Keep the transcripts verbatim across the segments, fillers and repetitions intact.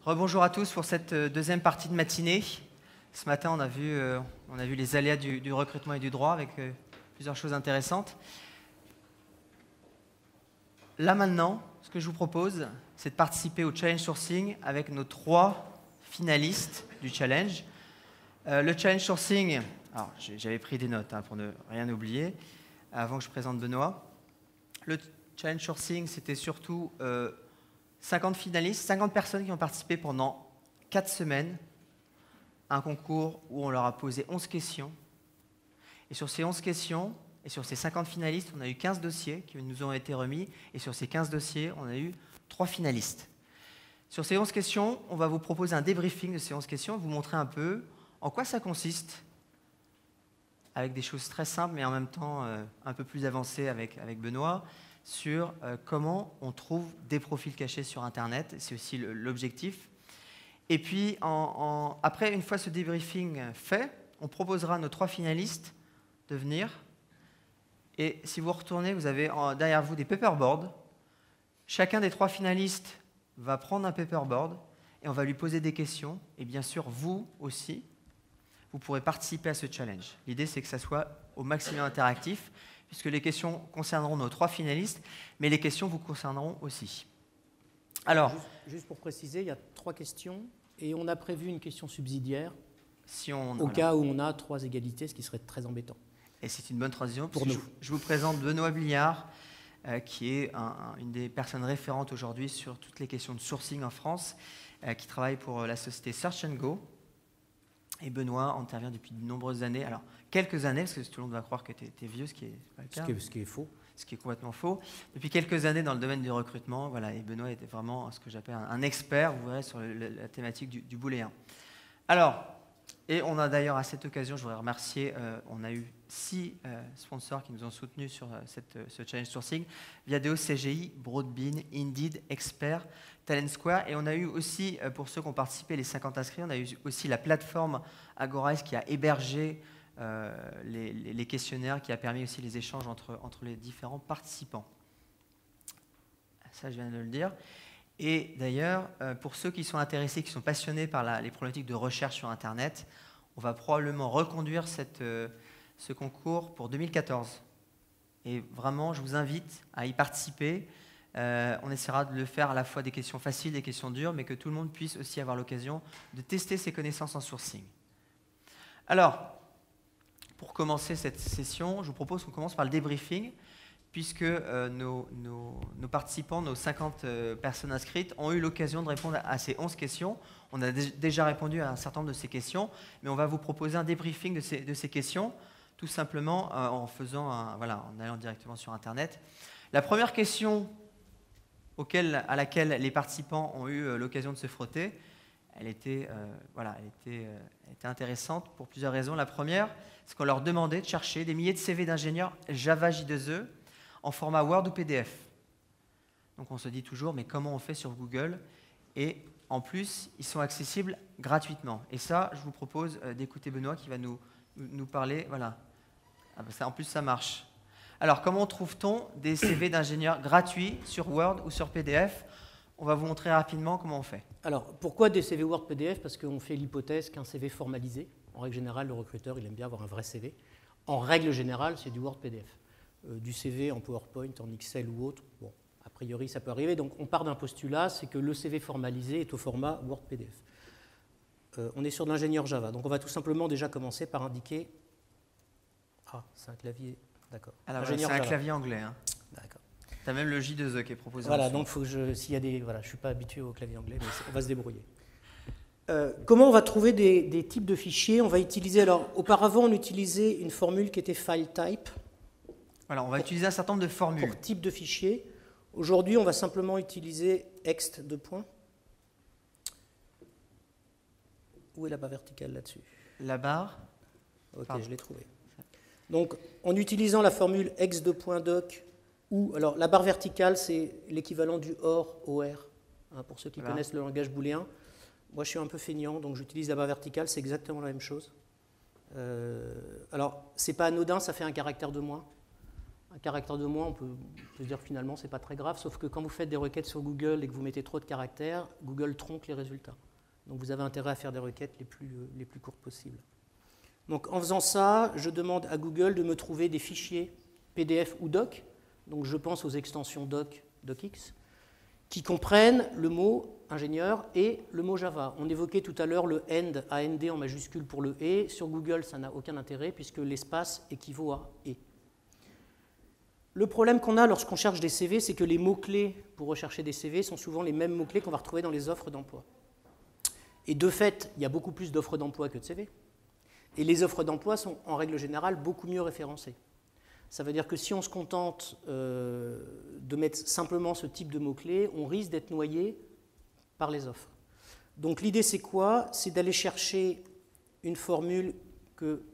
Rebonjour à tous pour cette deuxième partie de matinée. Ce matin, on a vu, euh, on a vu les aléas du, du recrutement et du droit avec euh, plusieurs choses intéressantes. Là maintenant, ce que je vous propose, c'est de participer au challenge sourcing avec nos trois finalistes du challenge. Euh, le challenge sourcing, alors j'avais pris des notes hein, pour ne rien oublier, avant que je présente Benoît. Le challenge sourcing, c'était surtout euh, cinquante finalistes, cinquante personnes qui ont participé pendant quatre semaines à un concours où on leur a posé onze questions. Et sur ces onze questions, et sur ces cinquante finalistes, on a eu quinze dossiers qui nous ont été remis. Et sur ces quinze dossiers, on a eu trois finalistes. Sur ces onze questions, on va vous proposer un débriefing de ces onze questions, vous montrer un peu en quoi ça consiste, avec des choses très simples, mais en même temps euh, un peu plus avancées avec, avec Benoît, sur euh, comment on trouve des profils cachés sur Internet. C'est aussi l'objectif. Et puis, en, en, après, une fois ce débriefing fait, on proposera à nos trois finalistes de venir. Et si vous retournez, vous avez en, derrière vous des paperboards. Chacun des trois finalistes va prendre un paperboard et on va lui poser des questions. Et bien sûr, vous aussi, vous pourrez participer à ce challenge. L'idée, c'est que ça soit au maximum interactif, puisque les questions concerneront nos trois finalistes, mais les questions vous concerneront aussi. Alors, juste, juste pour préciser, il y a trois questions et on a prévu une question subsidiaire si on, au voilà. cas où on a trois égalités, ce qui serait très embêtant. Et c'est une bonne transition pour nous. Je, je vous présente Benoît Bliard, euh, qui est un, un, une des personnes référentes aujourd'hui sur toutes les questions de sourcing en France, euh, qui travaille pour la société Search and Go. Et Benoît intervient depuis de nombreuses années, alors quelques années, parce que tout le monde va croire que tu es vieux, ce qui est pas le cas. Ce qui est, ce qui est faux. Ce qui est complètement faux. Depuis quelques années dans le domaine du recrutement, voilà, et Benoît était vraiment ce que j'appelle un, un expert, vous verrez, sur le, le, la thématique du, du booléen. Alors, et on a d'ailleurs à cette occasion, je voudrais remercier, euh, on a eu six euh, sponsors qui nous ont soutenus sur euh, cette, ce challenge sourcing, Viadeo, C G I, Broadbean, Indeed, Expert, Talent Square, et on a eu aussi, euh, pour ceux qui ont participé, les cinquante inscrits, on a eu aussi la plateforme Agorize qui a hébergé euh, les, les, les questionnaires, qui a permis aussi les échanges entre, entre les différents participants. Ça, je viens de le dire. Et d'ailleurs, euh, pour ceux qui sont intéressés, qui sont passionnés par la, les problématiques de recherche sur Internet, on va probablement reconduire cette, euh, ce concours pour deux mille quatorze. Et vraiment, je vous invite à y participer. Euh, on essaiera de le faire à la fois des questions faciles, des questions dures, mais que tout le monde puisse aussi avoir l'occasion de tester ses connaissances en sourcing. Alors, pour commencer cette session, je vous propose qu'on commence par le débriefing, puisque euh, nos, nos, nos participants, nos cinquante euh, personnes inscrites, ont eu l'occasion de répondre à, à ces onze questions. On a dé déjà répondu à un certain nombre de ces questions, mais on va vous proposer un débriefing de ces, de ces questions, tout simplement euh, en, faisant un, voilà, en allant directement sur Internet. La première question auquel, à laquelle les participants ont eu euh, l'occasion de se frotter, elle était, euh, voilà, elle, était, euh, elle était intéressante pour plusieurs raisons. La première, c'est qu'on leur demandait de chercher des milliers de C V d'ingénieurs Java J deux E en format Word ou P D F. Donc on se dit toujours, mais comment on fait sur Google? Et en plus, ils sont accessibles gratuitement. Et ça, je vous propose euh, d'écouter Benoît qui va nous, nous parler. Voilà. Ah ben ça, en plus, ça marche. Alors, comment trouve-t-on des C V d'ingénieurs gratuits sur Word ou sur P D F? On va vous montrer rapidement comment on fait. Alors, pourquoi des C V Word P D F? Parce qu'on fait l'hypothèse qu'un C V formalisé, en règle générale, le recruteur, il aime bien avoir un vrai C V. En règle générale, c'est du Word P D F. Euh, du C V en PowerPoint, en Excel ou autre, bon, a priori, ça peut arriver. Donc, on part d'un postulat, c'est que le C V formalisé est au format Word P D F. Euh, on est sur de l'ingénieur Java. Donc, on va tout simplement déjà commencer par indiquer... Ah, c'est un clavier... D'accord. Alors, c'est un clavier anglais. Hein. D'accord. Tu as même le J deux E qui est proposé. Voilà, donc faut que je, s'il y a des, voilà, je ne suis pas habitué au clavier anglais, mais on va se débrouiller. Euh, comment on va trouver des, des types de fichiers? On va utiliser, alors, auparavant, on utilisait une formule qui était file type. Voilà, on va pour, utiliser un certain nombre de formules. Pour type de fichier. Aujourd'hui, on va simplement utiliser ext deux points. Où est la barre verticale là-dessus? La barre. Ok, Pardon. Je l'ai trouvée. Donc, en utilisant la formule ext deux points doc, ou, alors, la barre verticale, c'est l'équivalent du or, O R, hein, pour ceux qui voilà. connaissent le langage booléen. Moi, je suis un peu feignant, donc j'utilise la barre verticale, c'est exactement la même chose. Euh, alors, c'est pas anodin, ça fait un caractère de moins. Un caractère de moins, on peut, on peut se dire que finalement, ce n'est pas très grave, sauf que quand vous faites des requêtes sur Google et que vous mettez trop de caractères, Google tronque les résultats. Donc vous avez intérêt à faire des requêtes les plus, euh, les plus courtes possibles. Donc en faisant ça, je demande à Google de me trouver des fichiers P D F ou doc, donc je pense aux extensions doc, docx, qui comprennent le mot ingénieur et le mot Java. On évoquait tout à l'heure le end, A N D en majuscule pour le et. Sur Google, ça n'a aucun intérêt puisque l'espace équivaut à et. Le problème qu'on a lorsqu'on cherche des C V, c'est que les mots-clés pour rechercher des C V sont souvent les mêmes mots-clés qu'on va retrouver dans les offres d'emploi. Et de fait, il y a beaucoup plus d'offres d'emploi que de C V. Et les offres d'emploi sont en règle générale beaucoup mieux référencées. Ça veut dire que si on se contente euh, de mettre simplement ce type de mots-clés, on risque d'être noyé par les offres. Donc l'idée c'est quoi? C'est d'aller chercher une formule que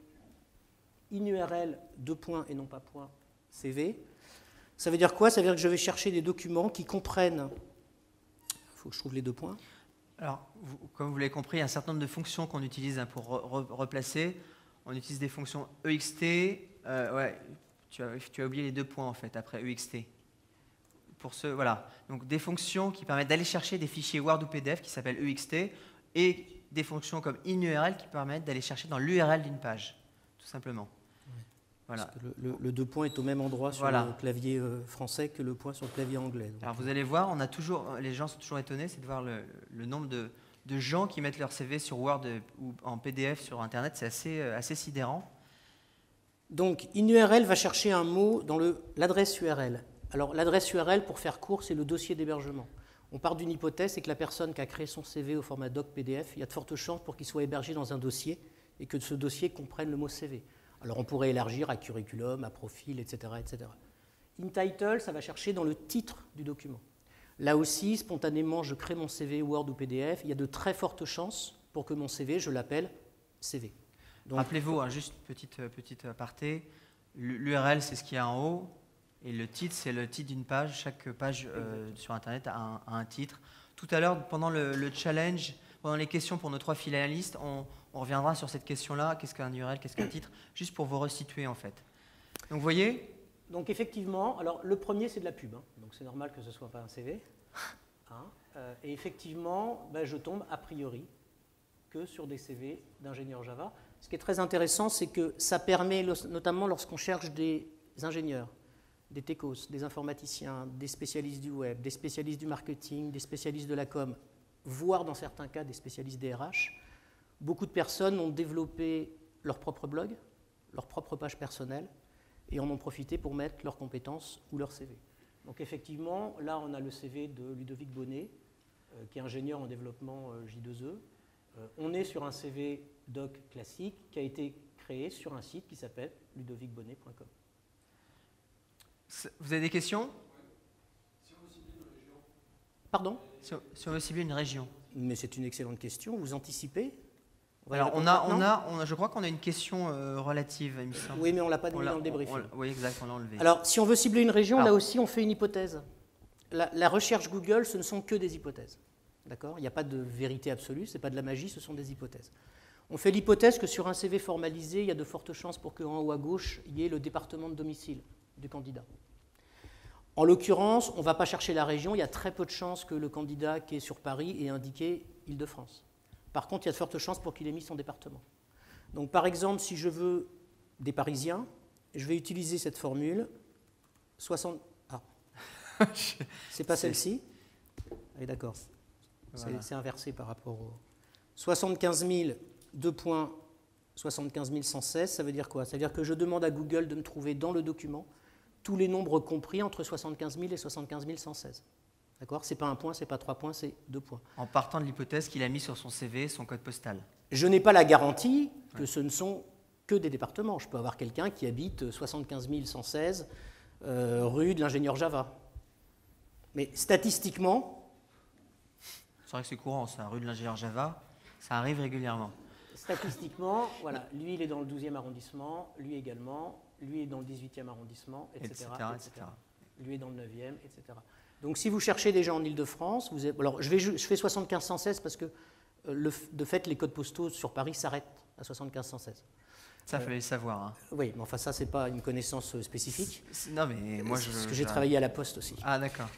inurl, deux points et non pas point, C V. Ça veut dire quoi? Ça veut dire que je vais chercher des documents qui comprennent, il faut que je trouve les deux points. Alors, vous, comme vous l'avez compris, il y a un certain nombre de fonctions qu'on utilise hein, pour re, re, replacer. On utilise des fonctions E X T, euh, ouais, tu as, tu as oublié les deux points en fait, après E X T. Pour ce, voilà. Donc des fonctions qui permettent d'aller chercher des fichiers Word ou P D F qui s'appellent E X T et des fonctions comme inurl qui permettent d'aller chercher dans l'U R L d'une page, tout simplement. Ouais. Voilà. Parce que le, le, le deux points est au même endroit sur voilà. le clavier euh, français que le point sur le clavier anglais. Donc. Alors vous allez voir, on a toujours, les gens sont toujours étonnés, c'est de voir le, le nombre de, de gens qui mettent leur C V sur Word ou en P D F sur Internet, c'est assez, assez sidérant. Donc inurl va chercher un mot dans l'adresse U R L. Alors l'adresse U R L, pour faire court, c'est le dossier d'hébergement. On part d'une hypothèse, c'est que la personne qui a créé son C V au format doc P D F, il y a de fortes chances pour qu'il soit hébergé dans un dossier et que ce dossier comprenne le mot C V. Alors on pourrait élargir à curriculum, à profil, et cetera, et cetera. InTitle, ça va chercher dans le titre du document. Là aussi, spontanément, je crée mon C V Word ou P D F. Il y a de très fortes chances pour que mon C V, je l'appelle C V. Rappelez-vous, hein, juste petite, petite aparté, l'U R L, c'est ce qu'il y a en haut, et le titre, c'est le titre d'une page. Chaque page euh, sur Internet a un, a un titre. Tout à l'heure, pendant le, le challenge, pendant les questions pour nos trois finalistes, on, on reviendra sur cette question-là. Qu'est-ce qu'un U R L, qu'est-ce qu'un titre? Juste pour vous resituer, en fait. Donc, vous voyez? Donc, effectivement, alors le premier, c'est de la pub. Hein, donc, c'est normal que ce ne soit pas un C V. Hein, euh, et effectivement, ben, je tombe a priori que sur des C V d'ingénieurs Java. Ce qui est très intéressant, c'est que ça permet, notamment lorsqu'on cherche des ingénieurs, des techos, des informaticiens, des spécialistes du web, des spécialistes du marketing, des spécialistes de la com, voire dans certains cas des spécialistes des R H, beaucoup de personnes ont développé leur propre blog, leur propre page personnelle, et en ont profité pour mettre leurs compétences ou leur C V. Donc effectivement, là on a le C V de Ludovic Bonnet, euh, qui est ingénieur en développement euh, J deux E. Euh, on est sur un C V doc classique qui a été créé sur un site qui s'appelle ludovic bonnet point com. Vous avez des questions? Si on veut cibler une région. Pardon? Si on, si on veut cibler une région. Mais c'est une excellente question. Vous anticipez? On Alors, on a, on a, on a, je crois qu'on a une question euh, relative, il me semble. Oui, mais on ne l'a pas mis dans le débriefing. On, on, oui, exact, on l'a enlevé. Alors, si on veut cibler une région, Alors, là aussi, on fait une hypothèse. La, la recherche Google, ce ne sont que des hypothèses. D'accord? Il n'y a pas de vérité absolue, ce n'est pas de la magie, ce sont des hypothèses. On fait l'hypothèse que sur un C V formalisé, il y a de fortes chances pour qu'en haut à gauche, il y ait le département de domicile du candidat. En l'occurrence, on ne va pas chercher la région, il y a très peu de chances que le candidat qui est sur Paris ait indiqué Île-de-France. Par contre, il y a de fortes chances pour qu'il ait mis son département. Donc par exemple, si je veux des Parisiens, je vais utiliser cette formule soixante... Ah, c'est pas celle-ci. Ah, d'accord. Voilà. C'est inversé par rapport au... soixante-quinze mille, deux points, soixante-quinze mille cent seize, ça veut dire quoi? Ça veut dire que je demande à Google de me trouver dans le document tous les nombres compris entre soixante-quinze mille et soixante-quinze mille cent seize. D'accord? Ce n'est pas un point, ce n'est pas trois points, c'est deux points. En partant de l'hypothèse qu'il a mis sur son C V son code postal. Je n'ai pas la garantie que ouais. ce ne sont que des départements. Je peux avoir quelqu'un qui habite soixante-quinze mille cent seize euh, rue de l'ingénieur Java. Mais statistiquement... C'est vrai que c'est courant, ça, rue de l'ingénieur Java, ça arrive régulièrement. Statistiquement, voilà, lui il est dans le douzième arrondissement, lui également, lui est dans le dix-huitième arrondissement, et cetera, et cetera. Lui est dans le neuvième, et cetera. Donc si vous cherchez des gens en Ile-de-France, vous avez, alors je, vais, je fais soixante-quinze cent seize parce que le, de fait les codes postaux sur Paris s'arrêtent à soixante-quinze cent seize. Ça, il euh, fallait le savoir. Hein. Oui, mais enfin, ça, c'est pas une connaissance spécifique. C'est, non, mais moi, je... Parce que j'ai travaillé à la Poste aussi. Ah, d'accord.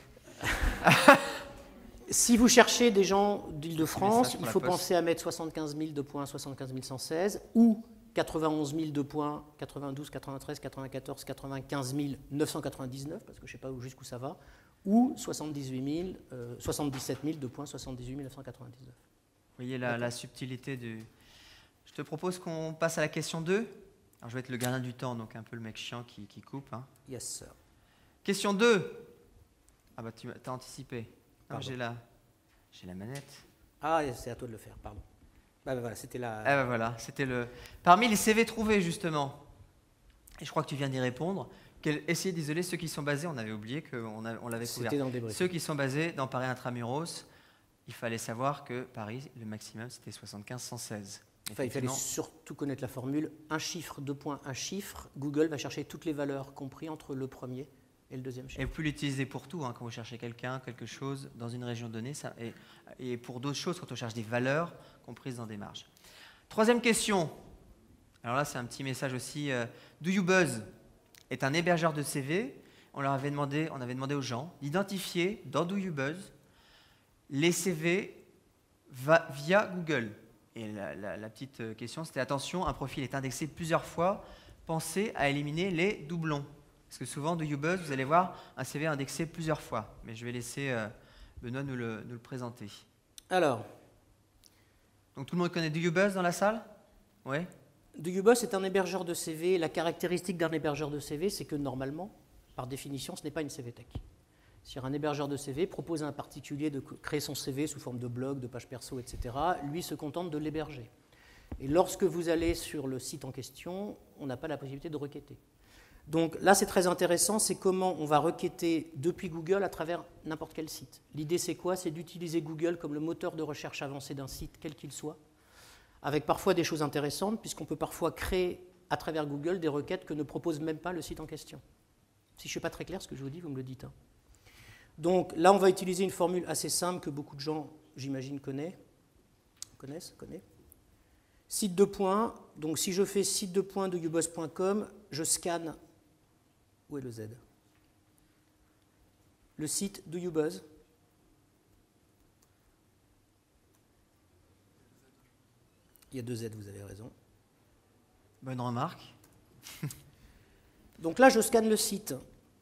Si vous cherchez des gens d'Île-de-France, il faut penser à mettre soixante-quinze mille deux points soixante-quinze mille cent seize ou quatre-vingt-onze mille deux points quatre-vingt-douze, quatre-vingt-treize, quatre-vingt-quatorze, quatre-vingt-quinze mille neuf cent quatre-vingt-dix-neuf, parce que je ne sais pas jusqu'où ça va, ou soixante-dix-huit mille, euh, soixante-dix-sept mille deux points soixante-dix-huit mille neuf cent quatre-vingt-dix-neuf. Vous voyez la, la subtilité du... Je te propose qu'on passe à la question deux. Alors, je vais être le gardien du temps, donc un peu le mec chiant qui, qui coupe. Hein. Yes, sir. Question deux. Ah bah, tu as anticipé. J'ai la, j'ai la manette. Ah, c'est à toi de le faire, pardon. Bah, bah, voilà, c'était la... Ah bah, voilà, c'était le... Parmi les C V trouvés, justement, et je crois que tu viens d'y répondre, quel... essayez d'isoler ceux qui sont basés, on avait oublié qu'on a... on l'avait couvert. C'était dans le débrief. Ceux qui sont basés dans Paris Intramuros, il fallait savoir que Paris, le maximum, c'était soixante-quinze cent seize. Enfin, il fallait surtout connaître la formule. Un chiffre, deux points, un chiffre. Google va chercher toutes les valeurs comprises entre le premier et le deuxième chiffre. Et vous pouvez l'utiliser pour tout, hein, quand vous cherchez quelqu'un, quelque chose dans une région donnée, ça, et, et pour d'autres choses, quand on cherche des valeurs comprises dans des marges. Troisième question. Alors là, c'est un petit message aussi. Euh, DoYouBuzz est un hébergeur de C V. On leur avait demandé, on avait demandé aux gens d'identifier dans DoYouBuzz les C V va, via Google. Et la, la, la petite question, c'était attention, un profil est indexé plusieurs fois, pensez à éliminer les doublons. Parce que souvent, DoYouBuzz, vous allez voir un C V indexé plusieurs fois. Mais je vais laisser euh, Benoît nous le, nous le présenter. Alors. Donc tout le monde connaît DoYouBuzz dans la salle? Oui. DoYouBuzz est un hébergeur de C V. La caractéristique d'un hébergeur de C V, c'est que normalement, par définition, ce n'est pas une C V Tech. Si un hébergeur de C V propose à un particulier de créer son C V sous forme de blog, de page perso, et cetera, lui se contente de l'héberger. Et lorsque vous allez sur le site en question, on n'a pas la possibilité de requêter. Donc là, c'est très intéressant, c'est comment on va requêter depuis Google à travers n'importe quel site. L'idée, c'est quoi? C'est d'utiliser Google comme le moteur de recherche avancé d'un site, quel qu'il soit, avec parfois des choses intéressantes, puisqu'on peut parfois créer à travers Google des requêtes que ne propose même pas le site en question. Si je ne suis pas très clair ce que je vous dis, vous me le dites. Hein. Donc là, on va utiliser une formule assez simple que beaucoup de gens, j'imagine, connaissent. connaissent connaissent. Site de points. Donc si je fais site de points de doyoubuzz point com, je scanne. Où est le Z? Le site DoYouBuzz. Il y a deux Z, vous avez raison. Bonne remarque. Donc là, je scanne le site.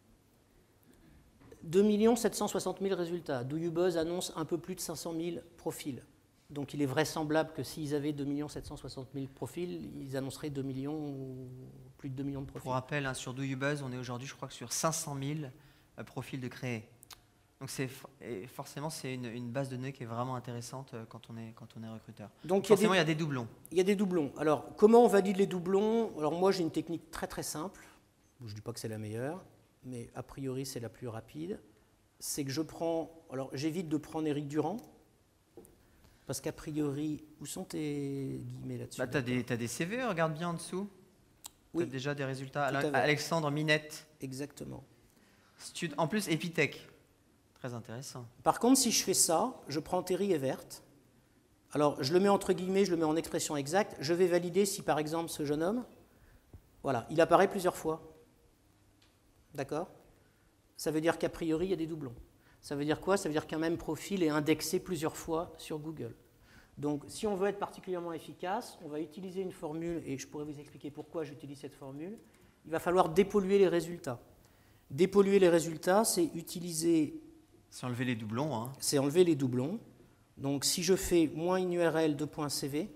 deux millions sept cent soixante mille résultats. DoYouBuzz annonce un peu plus de cinq cent mille profils. Donc il est vraisemblable que s'ils avaient deux millions sept cent soixante mille profils, ils annonceraient deux millions ou plus de deux millions de profils. Pour rappel, hein, sur DoYouBuzz, on est aujourd'hui, je crois, que sur cinq cent mille euh, profils de créés. Donc c'est, et forcément, c'est une, une base de données qui est vraiment intéressante euh, quand, on est, quand on est recruteur. Donc forcément, il y a des doublons. Il y a des doublons. Alors, comment on valide les doublons? Alors moi, j'ai une technique très très simple. Je ne dis pas que c'est la meilleure, mais a priori, c'est la plus rapide. C'est que je prends... Alors, j'évite de prendre Éric Durand, parce qu'a priori... Où sont tes guillemets là-dessus? Bah, tu as des, t'as des C V, regarde bien en dessous. Oui. Tu as déjà des résultats. Alexandre Minette. Exactement. Stud... En plus, Epitech. Très intéressant. Par contre, si je fais ça, je prends Terry Evert. Alors, je le mets entre guillemets, je le mets en expression exacte. Je vais valider si, par exemple, ce jeune homme, voilà, il apparaît plusieurs fois. D'accord? Ça veut dire qu'a priori, il y a des doublons. Ça veut dire quoi? Ça veut dire qu'un même profil est indexé plusieurs fois sur Google. Donc, si on veut être particulièrement efficace, on va utiliser une formule, et je pourrais vous expliquer pourquoi j'utilise cette formule. Il va falloir dépolluer les résultats. Dépolluer les résultats, c'est utiliser... C'est enlever les doublons. Hein. C'est enlever les doublons. Donc, si je fais moins une U R L de .cv,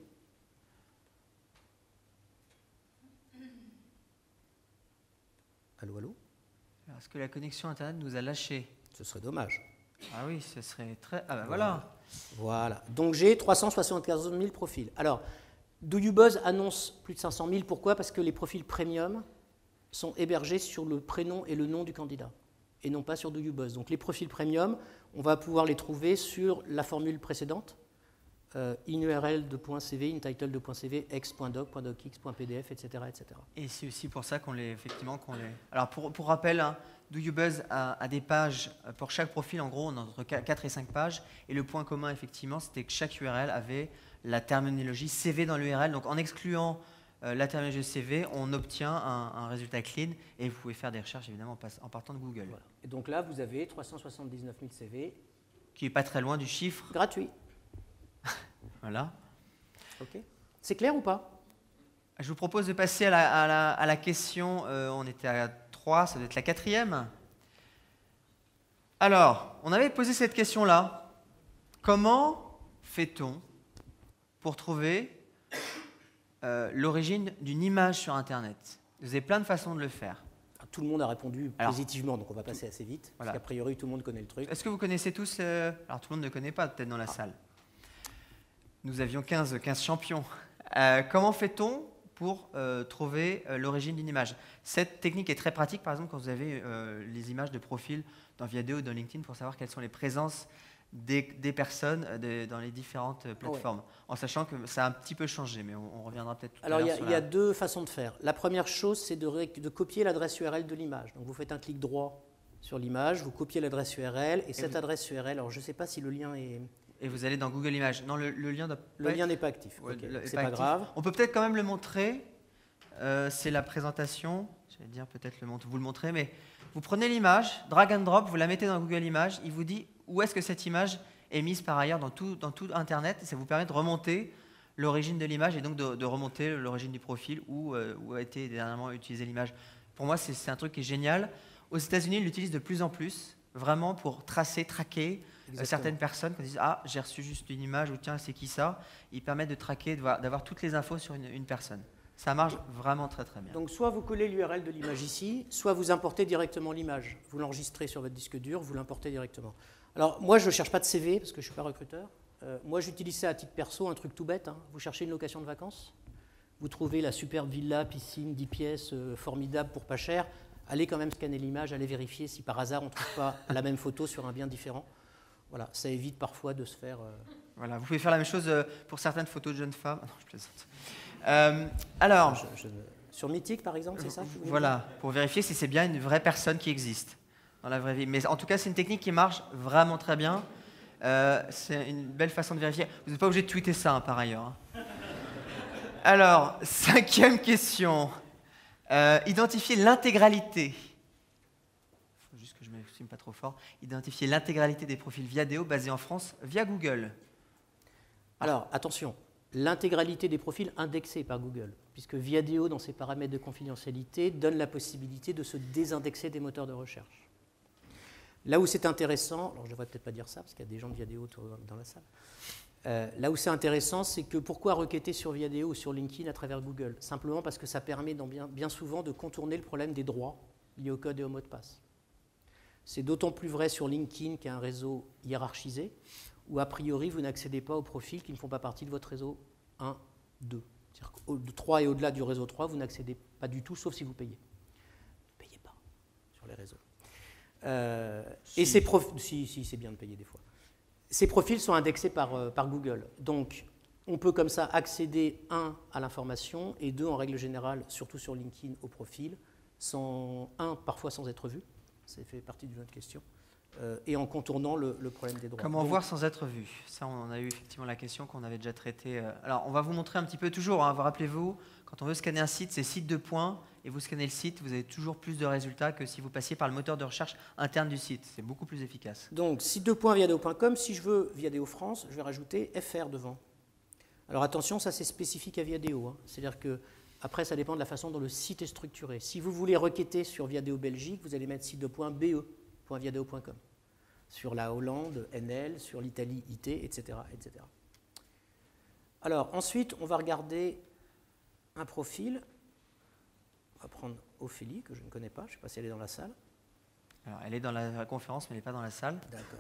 allô, allô? Est-ce que la connexion Internet nous a lâché? Ce serait dommage. Ah oui, ce serait très... Ah ben voilà. Voilà. Donc, j'ai trois cent soixante-quinze mille profils. Alors, DoYouBuzz annonce plus de cinq cent mille. Pourquoi? Parce que les profils premium sont hébergés sur le prénom et le nom du candidat, et non pas sur DoYouBuzz. Donc les profils premium, on va pouvoir les trouver sur la formule précédente, euh, inurl de .cv, intitle de .cv, x.doc, .docx, .pdf, et cetera, et cetera. Et c'est aussi pour ça qu'on les, effectivement, qu'on les... Alors pour, pour rappel, hein, DoYouBuzz a, a des pages, pour chaque profil, en gros, on a entre quatre et cinq pages, et le point commun, effectivement, c'était que chaque U R L avait la terminologie C V dans l'U R L, donc en excluant euh, la terminologie de C V, on obtient un, un résultat clean et vous pouvez faire des recherches évidemment en, pass- en partant de Google. Voilà. Et donc là, vous avez trois cent soixante-dix-neuf mille C V. Qui n'est pas très loin du chiffre. Gratuit. Voilà. Ok. C'est clair ou pas? Je vous propose de passer à la, à la, à la question, euh, on était à trois, ça doit être la quatrième. Alors, on avait posé cette question-là. Comment fait-on pour trouver euh, l'origine d'une image sur Internet? Vous avez plein de façons de le faire. Tout le monde a répondu Alors, positivement, donc on va passer assez vite, voilà. parce qu'a priori tout le monde connaît le truc. Est-ce que vous connaissez tous euh, Alors tout le monde ne connaît pas, peut-être dans la ah. salle. Nous avions quinze, quinze champions. Euh, comment fait-on pour euh, trouver euh, l'origine d'une image? Cette technique est très pratique, par exemple, quand vous avez euh, les images de profil dans Viadeo ou dans LinkedIn pour savoir quelles sont les présences des, des personnes de, dans les différentes plateformes. Ouais. En sachant que ça a un petit peu changé, mais on, on reviendra peut-être tout Alors, à l'heure. Alors, il y, y a deux façons de faire. La première chose, c'est de, de copier l'adresse U R L de l'image. Donc, vous faites un clic droit sur l'image, vous copiez l'adresse U R L, et, et cette vous... adresse U R L, alors je ne sais pas si le lien est... Et vous allez dans Google Images. Non, le, le lien doit Le lien n'est pas actif. Ouais, okay. C'est pas, pas grave. On peut peut-être quand même le montrer. Euh, c'est la présentation. Je vais dire peut-être le vous le montrer, mais vous prenez l'image, drag and drop, vous la mettez dans Google Images. Il vous dit où est-ce que cette image est mise par ailleurs dans tout, dans tout Internet. Et ça vous permet de remonter l'origine de l'image et donc de, de remonter l'origine du profil où, euh, où a été dernièrement utilisée l'image. Pour moi, c'est un truc qui est génial. Aux États-Unis, ils l'utilisent de plus en plus, vraiment pour tracer, traquer euh, certaines personnes. Quand ils disent « Ah, j'ai reçu juste une image » ou « Tiens, c'est qui ça ?» Ils permettent de traquer, d'avoir toutes les infos sur une, une personne. Ça marche vraiment très très bien. Donc soit vous collez l'U R L de l'image ici, soit vous importez directement l'image. Vous l'enregistrez sur votre disque dur, vous l'importez directement. Alors moi, je ne cherche pas de C V parce que je ne suis pas recruteur. Euh, moi, j'utilise ça à titre perso, un truc tout bête. Hein. Vous cherchez une location de vacances, vous trouvez la superbe villa, piscine, dix pièces, euh, formidable pour pas cher. Allez quand même scanner l'image, allez vérifier si par hasard on ne trouve pas la même photo sur un bien différent. Voilà, ça évite parfois de se faire... Euh... Voilà, vous pouvez faire la même chose pour certaines photos de jeunes femmes. Non, je plaisante. Euh, alors, je, je, sur Mythique, par exemple, c'est ça? Voilà, pour vérifier si c'est bien une vraie personne qui existe dans la vraie vie. Mais en tout cas, c'est une technique qui marche vraiment très bien. Euh, c'est une belle façon de vérifier. Vous n'êtes pas obligé de tweeter ça, hein, par ailleurs. Hein. Alors, cinquième question. Euh, identifier l'intégralité. Il faut juste que je ne m'exprime pas trop fort. Identifier l'intégralité des profils Viadeo basés en France via Google. Alors, attention. L'intégralité des profils indexés par Google, puisque Viadeo, dans ses paramètres de confidentialité, donne la possibilité de se désindexer des moteurs de recherche. Là où c'est intéressant, alors je ne devrais peut-être pas dire ça, parce qu'il y a des gens de Viadeo dans la salle, euh, là où c'est intéressant, c'est que pourquoi requêter sur Viadeo ou sur LinkedIn à travers Google? Simplement parce que ça permet bien, bien souvent de contourner le problème des droits liés au code et au mot de passe. C'est d'autant plus vrai sur LinkedIn, qui est un réseau hiérarchisé, où a priori vous n'accédez pas aux profils qui ne font pas partie de votre réseau un, deux. C'est-à-dire que trois et au-delà du réseau trois, vous n'accédez pas du tout, sauf si vous payez. Ne payez pas sur les réseaux. Euh, si. Et ces profils, si, si c'est bien de payer des fois. Ces profils sont indexés par, euh, par Google. Donc, on peut comme ça accéder, un, à l'information, et deux, en règle générale, surtout sur LinkedIn, au profil, sans, un, parfois sans être vu, ça fait partie d'une autre question, euh, et en contournant le, le problème des droits. Comment Donc, voir sans être vu? Ça, on a eu effectivement la question qu'on avait déjà traitée. Alors, on va vous montrer un petit peu toujours, hein, vous rappelez-vous, quand on veut scanner un site, c'est site de points, et vous scannez le site, vous avez toujours plus de résultats que si vous passiez par le moteur de recherche interne du site. C'est beaucoup plus efficace. Donc, site de points viadeo point com, si je veux Viadeo France, je vais rajouter F R devant. Alors attention, ça c'est spécifique à Viadeo. Hein. C'est-à-dire que, après, ça dépend de la façon dont le site est structuré. Si vous voulez requêter sur Viadeo Belgique, vous allez mettre site de points B E point viadeo point com. Sur la Hollande, N L, sur l'Italie, I T, et cetera, et cetera. Alors, ensuite, on va regarder un profil. On va prendre Ophélie, que je ne connais pas. Je ne sais pas si elle est dans la salle. Alors, elle est dans la conférence, mais elle n'est pas dans la salle. D'accord.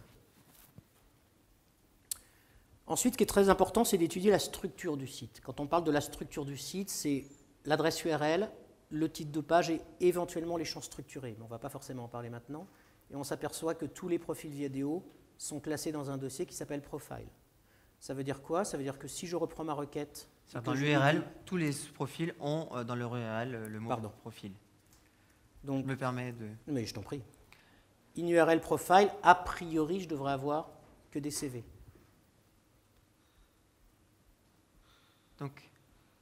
Ensuite, ce qui est très important, c'est d'étudier la structure du site. Quand on parle de la structure du site, c'est l'adresse U R L, le titre de page et éventuellement les champs structurés. Mais on ne va pas forcément en parler maintenant. Et on s'aperçoit que tous les profils Viadeo sont classés dans un dossier qui s'appelle Profile. Ça veut dire quoi? Ça veut dire que si je reprends ma requête... Dans l'U R L, dis... tous les profils ont euh, dans leur U R L le mot Pardon. profil. Donc, je me permets de... Mais je t'en prie. In U R L Profile, a priori, je devrais avoir que des C V. Donc,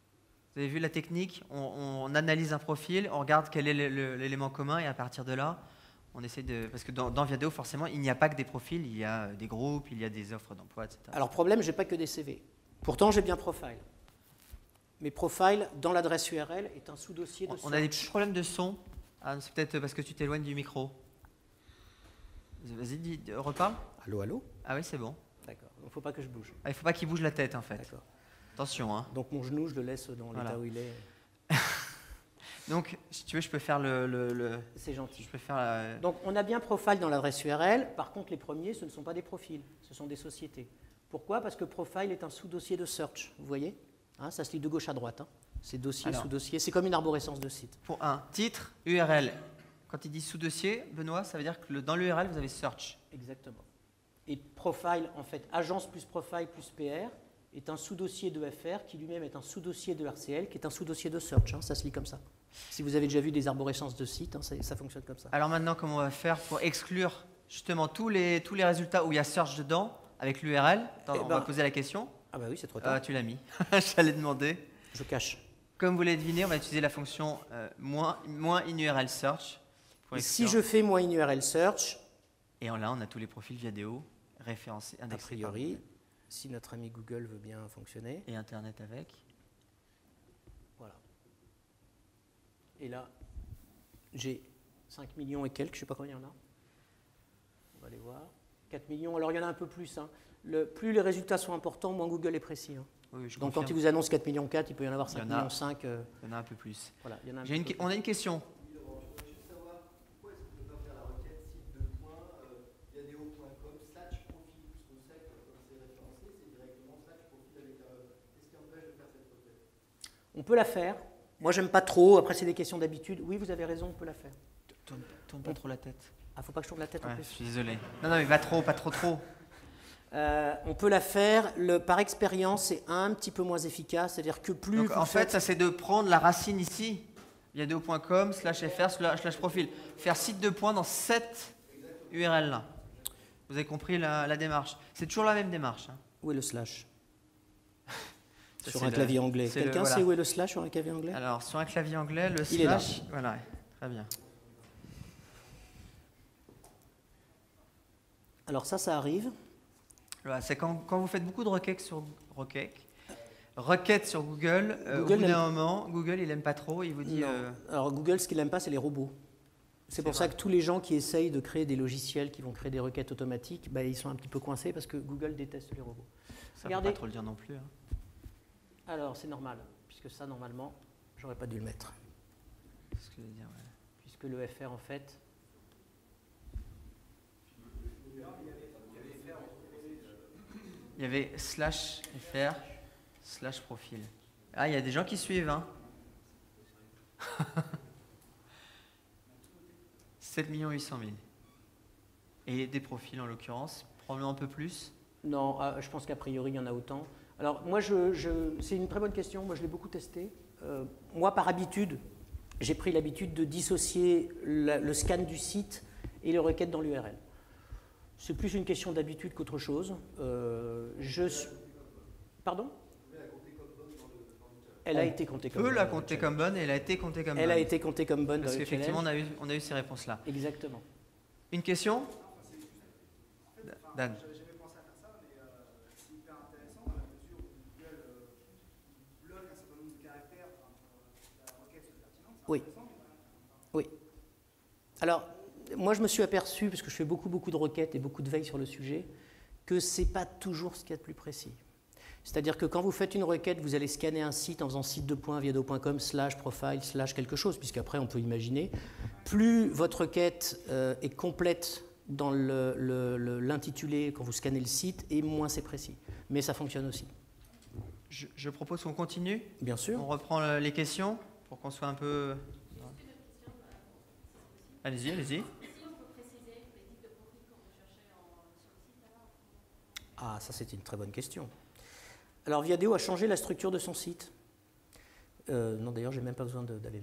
Vous avez vu la technique, on, on analyse un profil, on regarde quel est l'élément commun et à partir de là, on essaie de... Parce que dans, dans Viadeo, forcément, il n'y a pas que des profils, il y a des groupes, il y a des offres d'emploi, et cetera. Alors, problème, je n'ai pas que des C V. Pourtant, j'ai bien Profile. Mais Profile, dans l'adresse U R L, est un sous-dossier de On, search. on a des petits problèmes de son. Ah, c'est peut-être parce que tu t'éloignes du micro. Vas-y, dis, reparle. Allô, allô? Ah oui, c'est bon. D'accord. Il ne faut pas que je bouge. Ah, il ne faut pas qu'il bouge la tête, en fait. D'accord. Attention, hein. Donc, mon genou, je le laisse dans l'état Voilà. où il est. Donc, si tu veux, je peux faire le... le, le... C'est gentil. Je peux faire la... Donc, on a bien Profile dans l'adresse U R L. Par contre, les premiers, ce ne sont pas des profils, ce sont des sociétés. Pourquoi? Parce que Profile est un sous-dossier de search. Vous voyez, hein, ça se lit de gauche à droite. Hein. C'est dossier, sous-dossier. C'est comme une arborescence de site. Pour un titre, U R L. Quand il dit sous-dossier, Benoît, ça veut dire que le, dans l'U R L, vous avez search. Exactement. Et Profile, en fait, agence plus Profile plus P R, est un sous-dossier de F R qui lui-même est un sous-dossier de R C L qui est un sous-dossier de search. Hein, ça se lit comme ça. Si vous avez déjà vu des arborescences de sites, hein, ça, ça fonctionne comme ça. Alors maintenant, comment on va faire pour exclure justement tous les, tous les résultats où il y a search dedans avec l'U R L? Attends, Eh on ben, va poser la question. Ah bah oui, c'est trop tard. Euh, tu l'as mis. J'allais demander. Je cache. Comme vous l'avez deviné, on va utiliser la fonction euh, moins, moins in U R L search. Pour Et exclure. si je fais moins in U R L search, Et en là, on a tous les profils Viadeo référencés, a indexés par priori, Google. si notre ami Google veut bien fonctionner, Et Internet avec. voilà. Et là, j'ai cinq millions et quelques, je ne sais pas combien il y en a. On va aller voir. quatre millions, alors il y en a un peu plus. Hein. Le, plus les résultats sont importants, moins Google est précis. Hein. Oui, je Donc confirme. quand il vous annonce quatre millions quatre, il peut y en avoir Il y cinq en a. millions cinq. Euh, Il y en a un peu plus. voilà, il y en a un J'ai une petit que- peu on a une question. On peut la faire. Moi, j'aime pas trop. Après, c'est des questions d'habitude. Oui, vous avez raison, on peut la faire. Tourne, tourne pas trop la tête. Ah, faut pas que je tourne la tête en Ouais, plus. je suis désolé. Non, non, mais pas trop, pas trop, trop. Euh, on peut la faire. Le, par expérience, c'est un petit peu moins efficace. C'est-à-dire que plus Donc, vous en fait, faites- ça c'est de prendre la racine ici, viadeo point com, slash fr, slash slash profil. Faire site de points dans cette U R L là. Vous avez compris la, la démarche. C'est toujours la même démarche. hein. Où est le slash Ça, sur c'est un le- clavier anglais? c'est le- Quelqu'un voilà. sait où est le slash sur un clavier anglais? Alors, sur un clavier anglais, le Il est là. slash. Voilà, très bien. Alors ça, ça arrive. Voilà, c'est quand, quand vous faites beaucoup de requêtes sur requêtes, requêtes sur Google, euh, Google au bout n'aime- d'un moment, Google il aime pas trop, il vous dit. Non. euh, Alors Google, ce qu'il n'aime pas, c'est les robots. C'est pour vrai. ça que tous les gens qui essayent de créer des logiciels qui vont créer des requêtes automatiques, bah, ils sont un petit peu coincés parce que Google déteste les robots. ça ne Regardez. faut pas trop le dire non plus. hein. Alors c'est normal, puisque ça, normalement, j'aurais pas dû le mettre. C'est ce que je veux dire. ouais. Puisque le F R, en fait... Il y avait slash fr, slash profil. Ah, il y a des gens qui suivent. Hein. sept millions huit cent mille. Et des profils en l'occurrence, probablement un peu plus. Non, ah, je pense qu'a priori, il y en a autant. Alors, moi, je, je- c'est une très bonne question. Moi, je l'ai beaucoup testé. Euh, moi, par habitude, j'ai pris l'habitude de dissocier la- le scan du site et les requêtes dans l'U R L. C'est plus une question d'habitude qu'autre chose. Euh, je suis- Pardon? Elle a été comptée On comme peut bonne. la dans le compter challenge. comme bonne et elle a été comptée comme Elle bonne. a été comptée comme bonne Parce dans le qu'effectivement, on, challenge. a eu- on a eu ces réponses-là. Exactement. Une question Dan. J'avais pensé à faire ça, mais euh, c'est hyper intéressant dans la mesure où Google euh, bloque un certain nombre de caractères pour la requête soit pertinente. C'est Oui. intéressant, mais Oui. Alors, moi, je me suis aperçu, parce que je fais beaucoup, beaucoup de requêtes et beaucoup de veille sur le sujet, que ce n'est pas toujours ce qu'il y a de plus précis. C'est-à-dire que quand vous faites une requête, vous allez scanner un site en faisant site de points viadeo point com slash profile slash quelque chose, puisqu'après, on peut imaginer. Plus votre requête euh, est complète dans le- le- le- l'intitulé quand vous scannez le site, et moins c'est précis. Mais ça fonctionne aussi. Je, je propose qu'on continue. Bien sûr. On reprend le- les questions pour qu'on soit un peu. Allez-y, allez-y. Ah, ça c'est une très bonne question. Alors Viadeo a changé la structure de son site. Euh, non, d'ailleurs, j'ai même pas besoin de- d'aller là.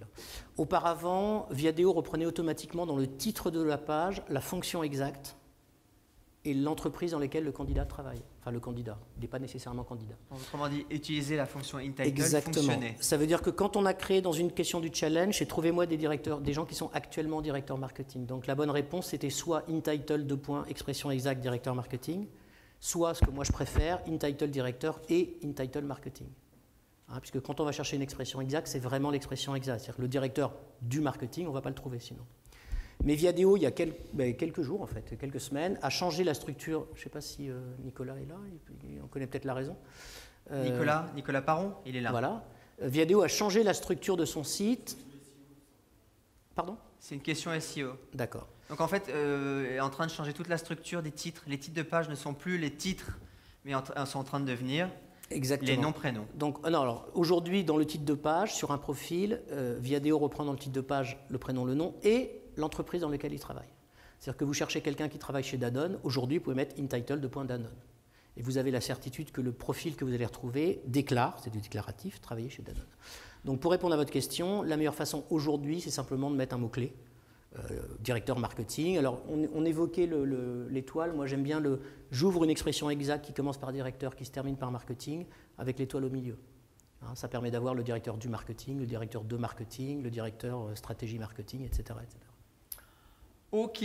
Auparavant, Viadeo reprenait automatiquement dans le titre de la page la fonction exacte et l'entreprise dans laquelle le candidat travaille. Enfin, le candidat, il n'est pas nécessairement candidat. Autrement dit, utiliser la fonction InTitle, Exactement. fonctionner. Ça veut dire que quand on a créé dans une question du challenge, c'est trouvez-moi des directeurs, des gens qui sont actuellement directeurs marketing. Donc la bonne réponse, c'était soit InTitle, deux points, expression exacte, directeur marketing, soit ce que moi je préfère, InTitle directeur et InTitle marketing. Hein, puisque quand on va chercher une expression exacte, c'est vraiment l'expression exacte. C'est-à-dire que le directeur du marketing, on ne va pas le trouver sinon. Mais Viadeo, il y a quel, ben, quelques jours, en fait, quelques semaines, a changé la structure. Je ne sais pas si euh, Nicolas est là, il, on connaît peut-être la raison. Euh, Nicolas, Nicolas Paron, il est là. Voilà. Euh, Viadeo a changé la structure de son site. Pardon? C'est une question S E O. D'accord. Donc en fait, euh, est en train de changer toute la structure des titres. Les titres de page ne sont plus les titres, mais en, sont en train de devenir Exactement. les noms-prénoms. Donc, non, alors aujourd'hui, dans le titre de page, sur un profil, euh, Viadeo reprend dans le titre de page le prénom, le nom et l'entreprise dans laquelle il travaille. C'est-à-dire que vous cherchez quelqu'un qui travaille chez Danone, aujourd'hui, vous pouvez mettre InTitle de Danone. Et vous avez la certitude que le profil que vous allez retrouver déclare, c'est du déclaratif, travailler chez Danone. Donc pour répondre à votre question, la meilleure façon aujourd'hui, c'est simplement de mettre un mot-clé. Euh, directeur marketing. Alors, on, on évoquait l'étoile. Moi, j'aime bien le « j'ouvre une expression exacte qui commence par directeur, qui se termine par marketing » avec l'étoile au milieu. Hein, ça permet d'avoir le directeur du marketing, le directeur de marketing, le directeur euh, stratégie marketing, et cetera, et cetera. Ok.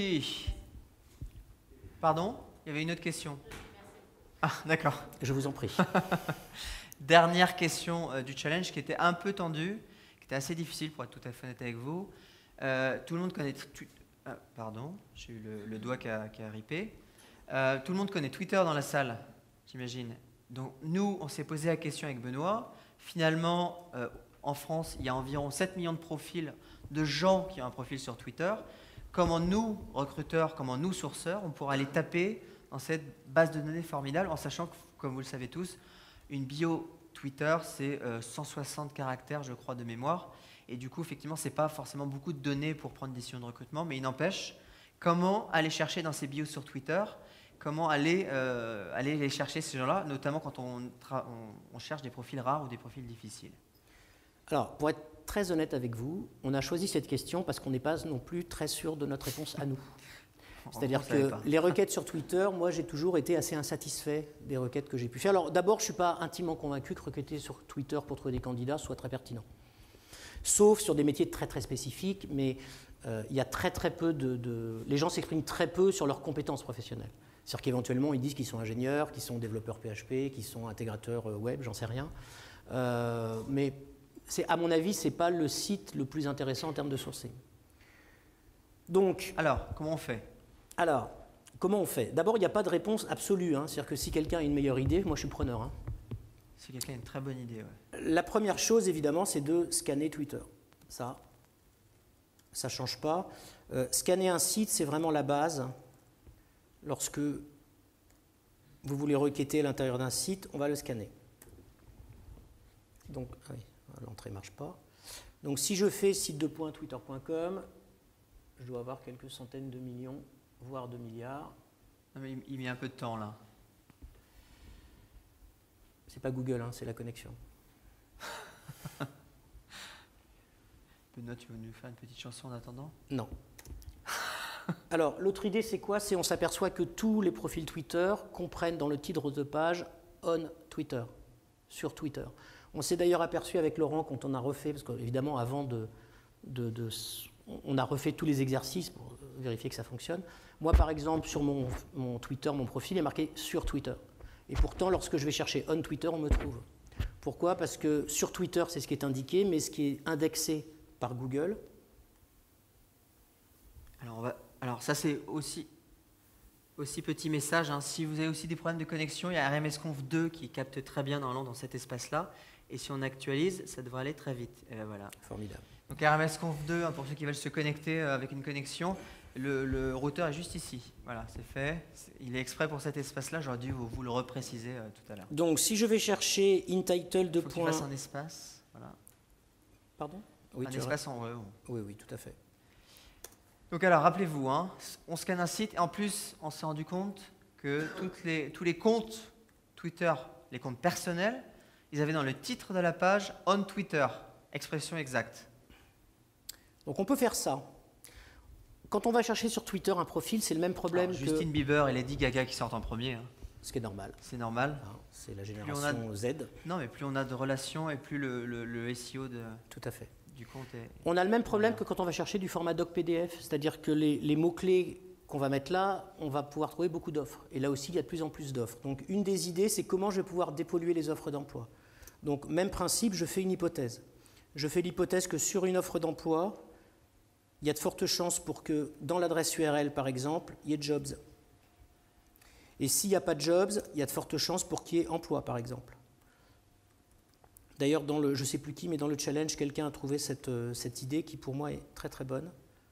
Pardon? Il y avait une autre question. Ah, d'accord. Je vous en prie. Dernière question euh, du challenge qui était un peu tendue, qui était assez difficile pour être tout à fait honnête avec vous. Euh, tout le monde connaît... Ah, pardon, j'ai eu le, le doigt qui a, qui a ripé. Euh, tout le monde connaît Twitter dans la salle, j'imagine. Donc nous, on s'est posé la question avec Benoît. Finalement, euh, en France, il y a environ sept millions de profils de gens qui ont un profil sur Twitter. Comment nous, recruteurs, comment nous, sourceurs, on pourra aller taper dans cette base de données formidable en sachant que, comme vous le savez tous, une bio Twitter, c'est euh, cent soixante caractères, je crois, de mémoire. Et du coup, effectivement, ce n'est pas forcément beaucoup de données pour prendre des décisions de recrutement, mais il n'empêche, comment aller chercher dans ces bios sur Twitter, comment aller, euh, aller les chercher ces gens-là, notamment quand on, on, on cherche des profils rares ou des profils difficiles. Alors, pour être très honnête avec vous, on a choisi cette question parce qu'on n'est pas non plus très sûr de notre réponse à nous. C'est-à-dire que les requêtes sur Twitter, moi, j'ai toujours été assez insatisfait des requêtes que j'ai pu faire. Alors, d'abord, je ne suis pas intimement convaincu que requêter sur Twitter pour trouver des candidats soit très pertinent. Sauf sur des métiers très très spécifiques, mais euh, il y a très très peu de... de... Les gens s'expriment très peu sur leurs compétences professionnelles. C'est-à-dire qu'éventuellement, ils disent qu'ils sont ingénieurs, qu'ils sont développeurs P H P, qu'ils sont intégrateurs web, j'en sais rien. Euh, mais à mon avis, ce n'est pas le site le plus intéressant en termes de sourcing. Donc... Alors, comment on fait? Alors, comment on fait? D'abord, il n'y a pas de réponse absolue. Hein. C'est-à-dire que si quelqu'un a une meilleure idée, moi je suis preneur. Hein. Si quelqu'un a une très bonne idée, ouais. La première chose, évidemment, c'est de scanner Twitter. Ça, ça ne change pas. Euh, scanner un site, c'est vraiment la base. Lorsque vous voulez requêter à l'intérieur d'un site, on va le scanner. Donc, oui, l'entrée ne marche pas. Donc, si je fais site de twitter point com, je dois avoir quelques centaines de millions, voire de milliards. Non, mais il met un peu de temps, là. C'est pas Google, hein, c'est la connexion. Benoît, tu veux nous faire une petite chanson en attendant? Non. Alors, l'autre idée, c'est quoi? C'est on s'aperçoit que tous les profils Twitter comprennent dans le titre de page « on Twitter », sur Twitter. On s'est d'ailleurs aperçu avec Laurent quand on a refait, parce qu'évidemment, avant de, de, de... On a refait tous les exercices pour vérifier que ça fonctionne. Moi, par exemple, sur mon, mon Twitter, mon profil est marqué « sur Twitter ». Et pourtant, lorsque je vais chercher « on Twitter », on me trouve. Pourquoi? Parce que sur Twitter, c'est ce qui est indiqué, mais ce qui est indexé par Google. Alors, on va... Alors ça, c'est aussi, aussi petit message. Hein. Si vous avez aussi des problèmes de connexion, il y a R M S Conf deux qui capte très bien normalement dans cet espace-là. Et si on actualise, ça devrait aller très vite. Et ben voilà. Formidable. Donc R M S Conf deux, hein, pour ceux qui veulent se connecter avec une connexion, le, le routeur est juste ici. Voilà, c'est fait. Il est exprès pour cet espace-là. J'aurais dû vous, vous le repréciser euh, tout à l'heure. Donc, si je vais chercher InTitle de Il faut qu'il fasse un espace. Voilà. Pardon? Oui, un espace en haut. Oui, oui, tout à fait. Donc alors, rappelez-vous, hein, on scanne un site et en plus, on s'est rendu compte que toutes les, tous les comptes Twitter, les comptes personnels, ils avaient dans le titre de la page « on Twitter », expression exacte. Donc on peut faire ça. quand on va chercher sur Twitter un profil, c'est le même problème Alors, que... Justin Bieber et Lady Gaga qui sortent en premier. Hein. Ce qui est normal. C'est normal. Hein, c'est la Plus génération on a- Z. Non, mais plus on a de relations et plus le, le, le S E O de, Tout à fait. du compte est... On a le même problème que quand on va chercher du format doc P D F, c'est-à-dire que les, les mots-clés qu'on va mettre là, on va pouvoir trouver beaucoup d'offres. Et là aussi, il y a de plus en plus d'offres. Donc une des idées, c'est comment je vais pouvoir dépolluer les offres d'emploi. Donc même principe, je fais une hypothèse. Je fais l'hypothèse que sur une offre d'emploi, il y a de fortes chances pour que dans l'adresse U R L, par exemple, il y ait jobs. Et s'il n'y a pas de jobs, il y a de fortes chances pour qu'il y ait emploi, par exemple. D'ailleurs, dans le, je ne sais plus qui, mais dans le challenge, quelqu'un a trouvé cette, euh, cette idée qui, pour moi, est très très bonne.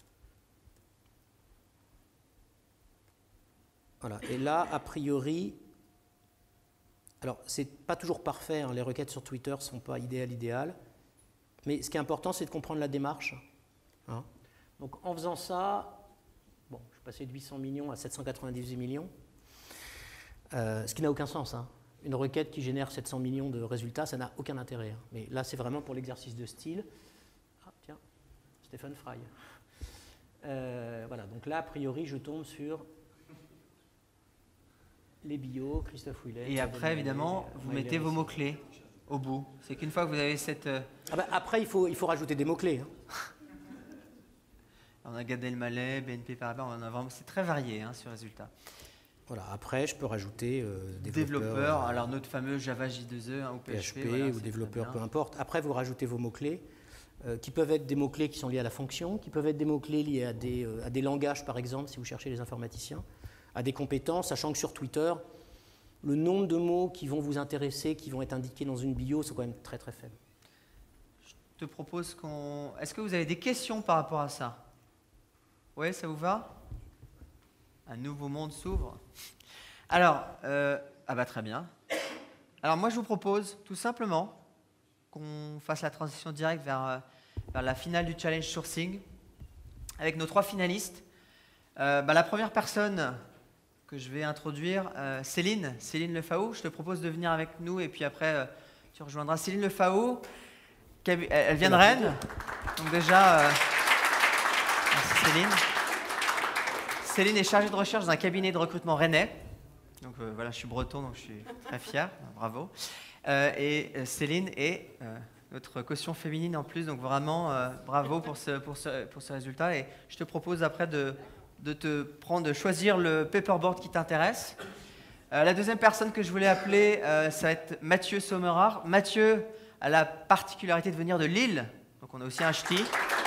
Voilà. Et là, a priori, alors, ce n'est pas toujours parfait, hein, les requêtes sur Twitter ne sont pas idéales, idéales, mais ce qui est important, c'est de comprendre la démarche. Hein. Donc, en faisant ça, bon, je suis passé de huit cents millions à sept cent quatre-vingt-dix-huit millions. Euh, ce qui n'a aucun sens. Hein. Une requête qui génère sept cents millions de résultats, ça n'a aucun intérêt. Hein. Mais là, c'est vraiment pour l'exercice de style. Ah, tiens, Stephen Fry. Euh, voilà, donc là, a priori, je tombe sur les bios, Christophe Willem. Et après, évidemment, vous mettez vos mots-clés au bout. C'est qu'une fois que vous avez cette... euh, Ah bah, après, il faut, il faut rajouter des mots-clés. Hein. On a Gad Elmaleh, B N P Paribas, on a vraiment... c'est très varié hein, ce résultat. Voilà, après, je peux rajouter euh, développeur, Développeur, euh, alors notre fameux Java J deux E hein, ou P H P. P H P voilà, ou c'est développeur, très peu bien. importe. Après, vous rajoutez vos mots-clés, euh, qui peuvent être des mots-clés qui sont liés à la fonction, qui peuvent être des mots-clés liés à des, euh, à des langages, par exemple, si vous cherchez les informaticiens, à des compétences, sachant que sur Twitter, le nombre de mots qui vont vous intéresser, qui vont être indiqués dans une bio, sont quand même très très faibles. Je te propose qu'on... Est-ce que vous avez des questions par rapport à ça? Oui, ça vous va? Un nouveau monde s'ouvre. Alors, euh, ah bah très bien. Alors moi je vous propose tout simplement qu'on fasse la transition directe vers, euh, vers la finale du challenge sourcing avec nos trois finalistes. Euh, bah, la première personne que je vais introduire, euh, Céline, Céline Lefaou. Je te propose de venir avec nous et puis après euh, tu rejoindras Céline Lefaou. Elle, elle vient de Rennes, donc déjà, euh, merci Céline. Céline est chargée de recherche dans un cabinet de recrutement rennais. Donc euh, voilà, je suis breton, donc je suis très fier, bravo. Euh, et euh, Céline est euh, notre caution féminine en plus, donc vraiment euh, bravo pour ce, pour, ce, pour ce résultat. Et je te propose après de, de te prendre, de choisir le paperboard qui t'intéresse. Euh, la deuxième personne que je voulais appeler, euh, ça va être Mathieu Sommerard. Mathieu a la particularité de venir de Lille, donc on a aussi un ch'ti.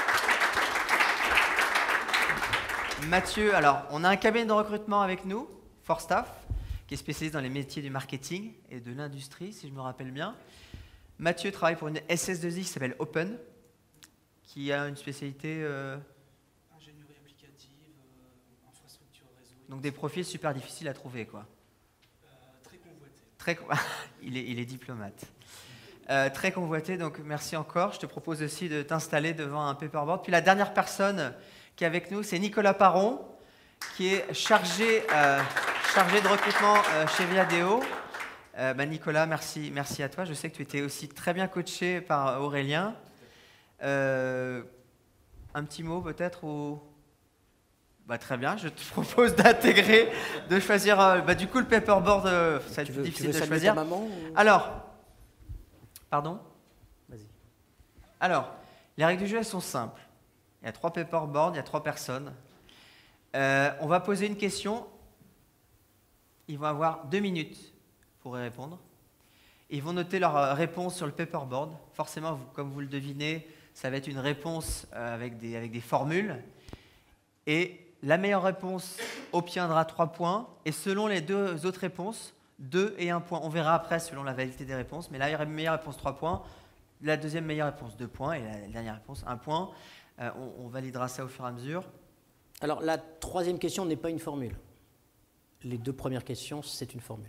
Mathieu, alors on a un cabinet de recrutement avec nous, Forstaff, qui est spécialisé dans les métiers du marketing et de l'industrie, si je me rappelle bien. Mathieu travaille pour une S S deux I qui s'appelle Open, qui a une spécialité... Euh, ingénierie applicative, euh, infrastructure réseau. donc des profils super difficiles à trouver, quoi. Euh, très convoité. Très, il, est, il est diplomate. Euh, très convoité, donc merci encore. Je te propose aussi de t'installer devant un paperboard. Puis la dernière personne qui est avec nous, c'est Nicolas Parron, qui est chargé, euh, chargé de recrutement euh, chez Viadeo. Euh, bah Nicolas, merci, merci à toi. Je sais que tu étais aussi très bien coaché par Aurélien. Euh, un petit mot peut-être ou... Bah, très bien, je te propose d'intégrer, de choisir euh, bah, du coup le paperboard, euh, ça va être Tu veux, difficile tu veux de saluer choisir. ta maman ou... Alors, pardon Vas-y. Alors, les règles du jeu elles sont simples. Il y a trois paperboards, il y a trois personnes. Euh, on va poser une question. Ils vont avoir deux minutes pour y répondre. Ils vont noter leur euh, réponse sur le paperboard. Forcément, vous, comme vous le devinez, ça va être une réponse euh, avec, des, avec des formules. Et la meilleure réponse obtiendra trois points. Et selon les deux autres réponses, deux et un point. On verra après selon la validité des réponses. Mais la meilleure réponse, trois points. La deuxième meilleure réponse, deux points. Et la dernière réponse, un point. Euh, on, on validera ça au fur et à mesure. Alors, la troisième question n'est pas une formule. Les deux premières questions, c'est une formule.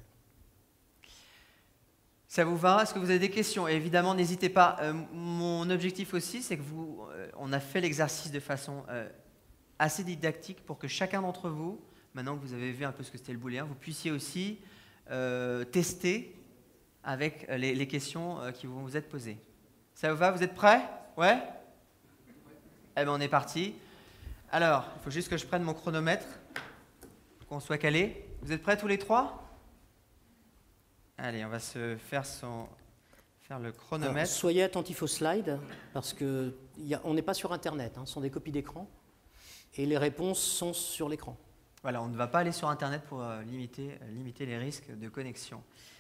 Ça vous va? Est-ce que vous avez des questions? Et évidemment, n'hésitez pas. Euh, mon objectif aussi, c'est que vous, euh, on a fait l'exercice de façon euh, assez didactique pour que chacun d'entre vous, maintenant que vous avez vu un peu ce que c'était le booléen, vous puissiez aussi euh, tester avec les, les questions euh, qui vont vous être posées. Ça vous va? Vous êtes prêts? Ouais? Eh bien, on est parti. Alors, il faut juste que je prenne mon chronomètre pour qu'on soit calé. Vous êtes prêts tous les trois? Allez, on va se faire, son... faire le chronomètre. Alors, soyez attentifs aux slides, parce qu'on n'est pas sur Internet, hein, ce sont des copies d'écran, et les réponses sont sur l'écran. Voilà, on ne va pas aller sur Internet pour euh, limiter, euh, limiter les risques de connexion.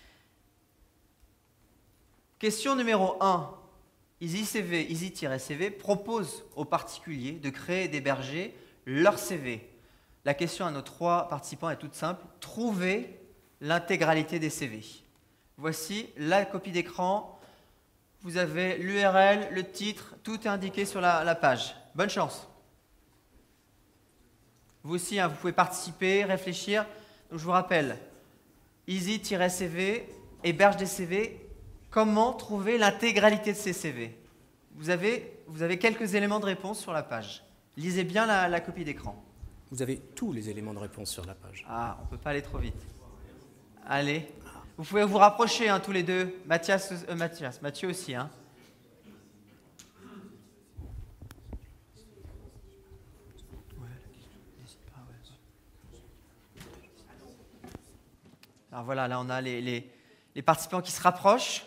Question numéro un. EasyCV, Easy-C V propose aux particuliers de créer et d'héberger leur C V. La question à nos trois participants est toute simple. Trouvez l'intégralité des C V. Voici la copie d'écran. Vous avez l'U R L, le titre, tout est indiqué sur la, la page. Bonne chance. Vous aussi, hein, vous pouvez participer, réfléchir. Donc, je vous rappelle, Easy-C V héberge des C V. Comment trouver l'intégralité de ces C V? vous avez, vous avez quelques éléments de réponse sur la page. Lisez bien la, la copie d'écran. Vous avez tous les éléments de réponse sur la page. Ah, on ne peut pas aller trop vite. Allez. Vous pouvez vous rapprocher hein, tous les deux. Mathias, euh, Mathias, Mathieu aussi. Hein. Alors voilà, là on a les, les, les participants qui se rapprochent.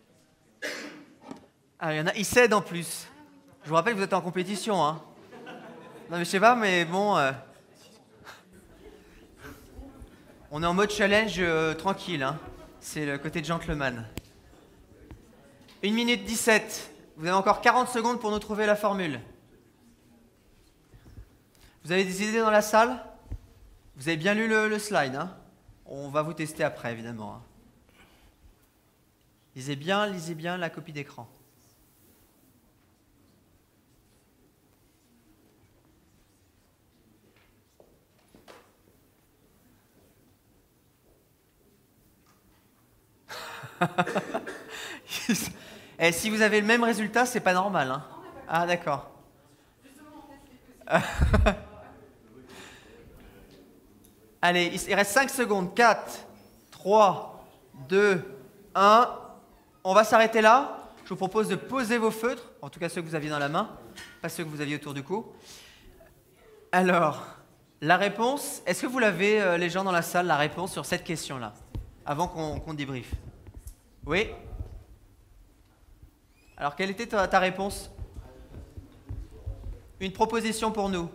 Ah, il y en a, ils cèdent en plus. Je vous rappelle que vous êtes en compétition. Hein. Non mais je sais pas, mais bon... Euh, on est en mode challenge euh, tranquille. Hein. C'est le côté gentleman. une minute dix-sept. Vous avez encore quarante secondes pour nous trouver la formule. Vous avez des idées dans la salle? Vous avez bien lu le, le slide, hein? On va vous tester après, évidemment. Hein. Lisez bien, lisez bien la copie d'écran. Et si vous avez le même résultat, c'est pas normal. Hein. Ah, d'accord. Allez, il reste cinq secondes. quatre, trois, deux, un. On va s'arrêter là. Je vous propose de poser vos feutres, en tout cas ceux que vous aviez dans la main, pas ceux que vous aviez autour du cou. Alors, la réponse, est-ce que vous l'avez, euh, les gens dans la salle, la réponse sur cette question-là, avant qu'on qu'on débriefe? Oui? Alors, quelle était ta, ta réponse? Une proposition pour nous.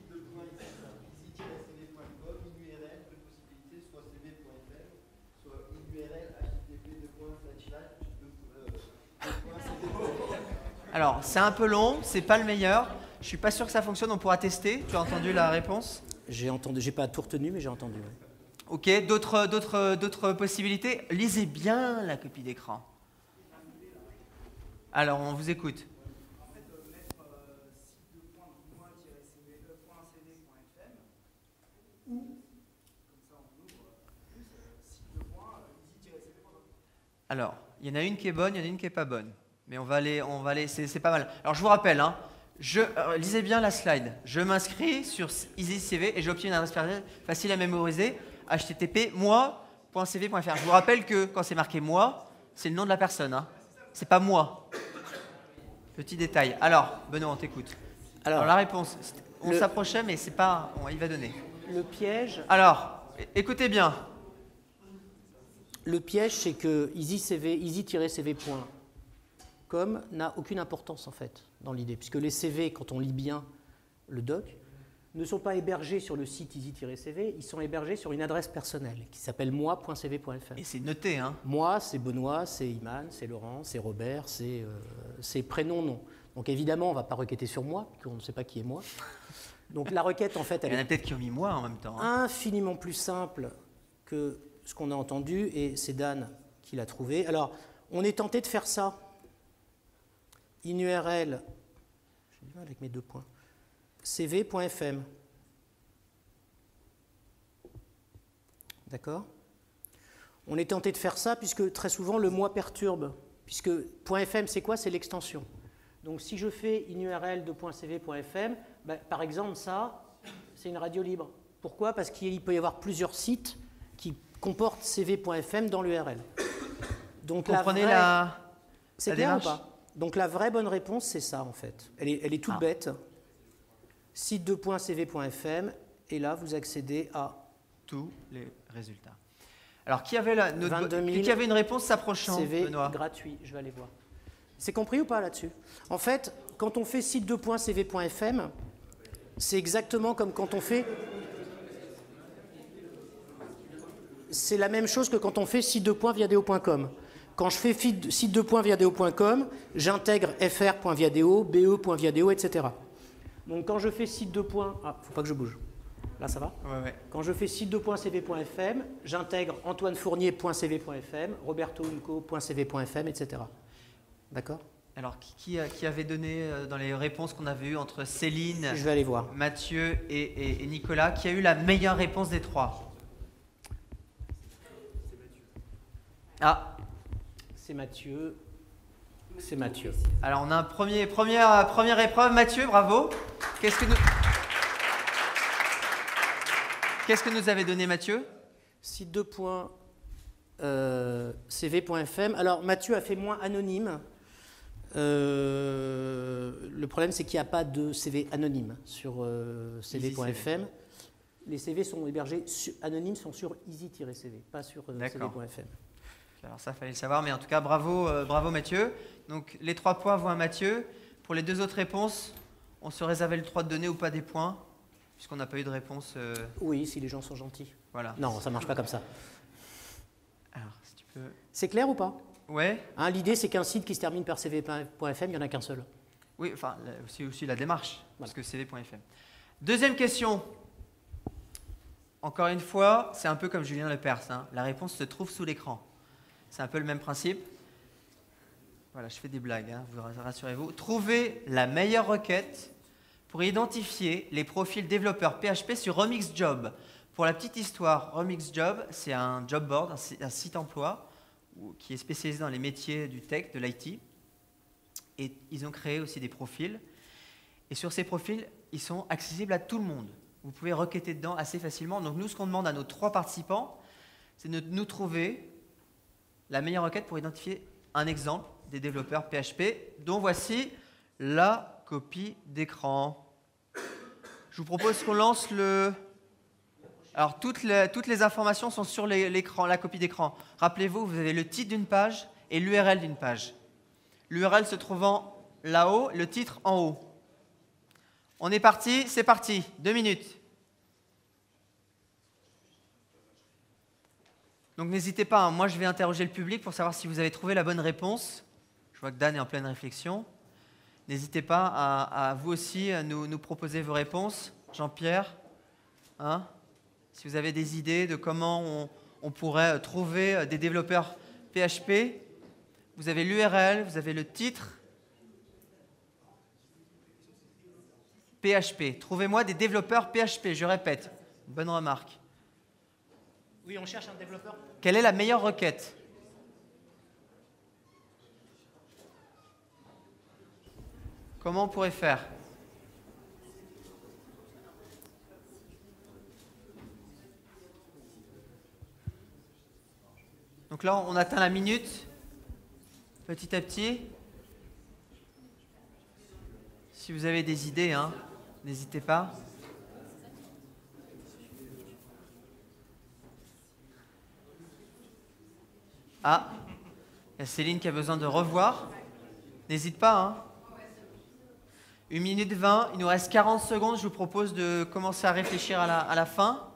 Alors, c'est un peu long, c'est pas le meilleur. Je suis pas sûr que ça fonctionne, on pourra tester. Tu as entendu la réponse? J'ai entendu, j'ai pas tout retenu, mais j'ai entendu. Ouais. Ok, d'autres, d'autres, d'autres possibilités? Lisez bien la copie d'écran. Alors, on vous écoute. En fait, euh, mettre euh, site de point, donc moi-cv.fm ou, comme ça on ouvre plus, euh, site de point, easy-c v point com. Alors, il y en a une qui est bonne, il y en a une qui n'est pas bonne. Mais on va aller, on va aller, c'est, c'est pas mal. Alors, je vous rappelle, hein, je, euh, lisez bien la slide. Je m'inscris sur EasyCV et j'obtiens une adresse personnelle facile à mémoriser. H T T P moi point c v point f r. Je vous rappelle que quand c'est marqué moi, c'est le nom de la personne. Hein. C'est pas moi. Petit détail. Alors, Benoît, on t'écoute. Alors, Alors, la réponse, on le, s'approchait, mais c'est pas, on, il va donner. Le piège. Alors, écoutez bien. Le piège, c'est que EasyCV, easy-c v point com n'a aucune importance en fait dans l'idée, puisque les C V, quand on lit bien le doc, ne sont pas hébergés sur le site easy-c v, ils sont hébergés sur une adresse personnelle qui s'appelle moi point c v point f r. Et c'est noté, hein? Moi, c'est Benoît, c'est Iman, c'est Laurent, c'est Robert, c'est euh, prénom, nom. Donc évidemment, on ne va pas requêter sur moi, puisqu'on ne sait pas qui est moi. Donc la requête, en fait, elle Il y en a est peut-être qui ont mis moi en même temps. Hein. Infiniment plus simple que ce qu'on a entendu, et c'est Dan qui l'a trouvé. Alors, on est tenté de faire ça. In U R L, j'ai du mal avec mes deux points, c v point f m. D'accord? On est tenté de faire ça puisque très souvent le moi perturbe. Puisque .fm, c'est quoi? C'est l'extension. Donc si je fais in U R L de .cv.fm, ben, par exemple, ça, c'est une radio libre. Pourquoi? Parce qu'il peut y avoir plusieurs sites qui comportent c v point f m dans l'U R L. Donc, vous comprenez la, la, c'est la clair démarche ou pas? Donc la vraie bonne réponse, c'est ça en fait. Elle est, elle est toute ah. bête. site deux point c v point f m, et là, vous accédez à tous les résultats. Alors, qui avait, la, notre, vingt-deux mille qui avait une réponse s'approchant, C V Benoît? gratuit. Je vais aller voir. C'est compris ou pas là-dessus? En fait, quand on fait site deux point c v point f m, c'est exactement comme quand on fait... C'est la même chose que quand on fait site deux point viadeo point com. Quand je fais site deux point viadeo point com, j'intègre fr point viadeo, be point viadeo, et cetera. Donc quand je fais site deux. Ah, faut pas que je bouge. Là, ça va? Ouais, ouais. Quand je fais site deux point c v point f m, j'intègre antoinefournier point c v point f m, robertounco point c v point f m, et cetera. D'accord? Alors, qui, qui, a- qui avait donné euh, dans les réponses qu'on avait eues entre Céline, Je vais aller voir. Mathieu et, et- et Nicolas, qui a eu la meilleure réponse des trois? Ah, C'est Mathieu. C'est Mathieu. alors on a un premier, première, première épreuve. Mathieu, bravo. Qu'est-ce que nous... Qu'est-ce que nous avait donné Mathieu? Site deux point c v point f m. Alors, Mathieu a fait moins anonyme. Euh, le problème, c'est qu'il n'y a pas de C V anonyme sur euh, c v point f m. Les C V sont hébergés su- anonymes sont sur easy-c v, pas sur euh, c v D'accord. point f m. Alors ça, fallait le savoir, mais en tout cas, bravo, euh, bravo Mathieu. Donc les trois points vont à Mathieu. Pour les deux autres réponses, on se réservait le droit de donner ou pas des points, puisqu'on n'a pas eu de réponse. euh, Oui, si les gens sont gentils. voilà. Non, ça ne marche pas comme ça. Alors, si tu peux... C'est clair ou pas? Ouais. Hein, l'idée, c'est qu'un site qui se termine par c v point f m, il n'y en a qu'un seul. Oui, enfin, là, aussi, aussi la démarche, Voilà. parce que c v point f m. Deuxième question. Encore une fois, c'est un peu comme Julien Lepers. Hein. La réponse se trouve sous l'écran. C'est un peu le même principe. Voilà, je fais des blagues, hein, vous rassurez-vous. Trouvez la meilleure requête pour identifier les profils développeurs P H P sur RemixJob. Pour la petite histoire, RemixJob, c'est un job board, un si- un site emploi où- qui est spécialisé dans les métiers du tech, de l'I T. Et ils ont créé aussi des profils. Et sur ces profils, ils sont accessibles à tout le monde. Vous pouvez requêter dedans assez facilement. Donc nous, ce qu'on demande à nos trois participants, c'est de nous trouver la meilleure requête pour identifier un exemple des développeurs P H P, dont voici la copie d'écran. Je vous propose qu'on lance le... Alors, toutes les, toutes les informations sont sur les- l'écran, la copie d'écran. Rappelez-vous, vous avez le titre d'une page et l'U R L d'une page. L'U R L se trouvant là-haut, le titre en haut. On est parti, c'est parti, deux minutes. Donc n'hésitez pas, hein, moi je vais interroger le public pour savoir si vous avez trouvé la bonne réponse. Je vois que Dan est en pleine réflexion. N'hésitez pas à, à vous aussi à nous, nous proposer vos réponses. Jean-Pierre, hein, si vous avez des idées de comment on, on pourrait trouver des développeurs P H P, vous avez l'U R L, vous avez le titre. P H P. Trouvez-moi des développeurs P H P, je répète. Bonne remarque. Oui, on cherche un développeur. Quelle est la meilleure requête? Comment on pourrait faire? Donc là, on atteint la minute, petit à petit. Si vous avez des idées, hein, n'hésitez pas. Ah, il y a Céline qui a besoin de revoir. N'hésite pas, hein. une minute vingt, il nous reste quarante secondes. Je vous propose de commencer à réfléchir à la, à la fin.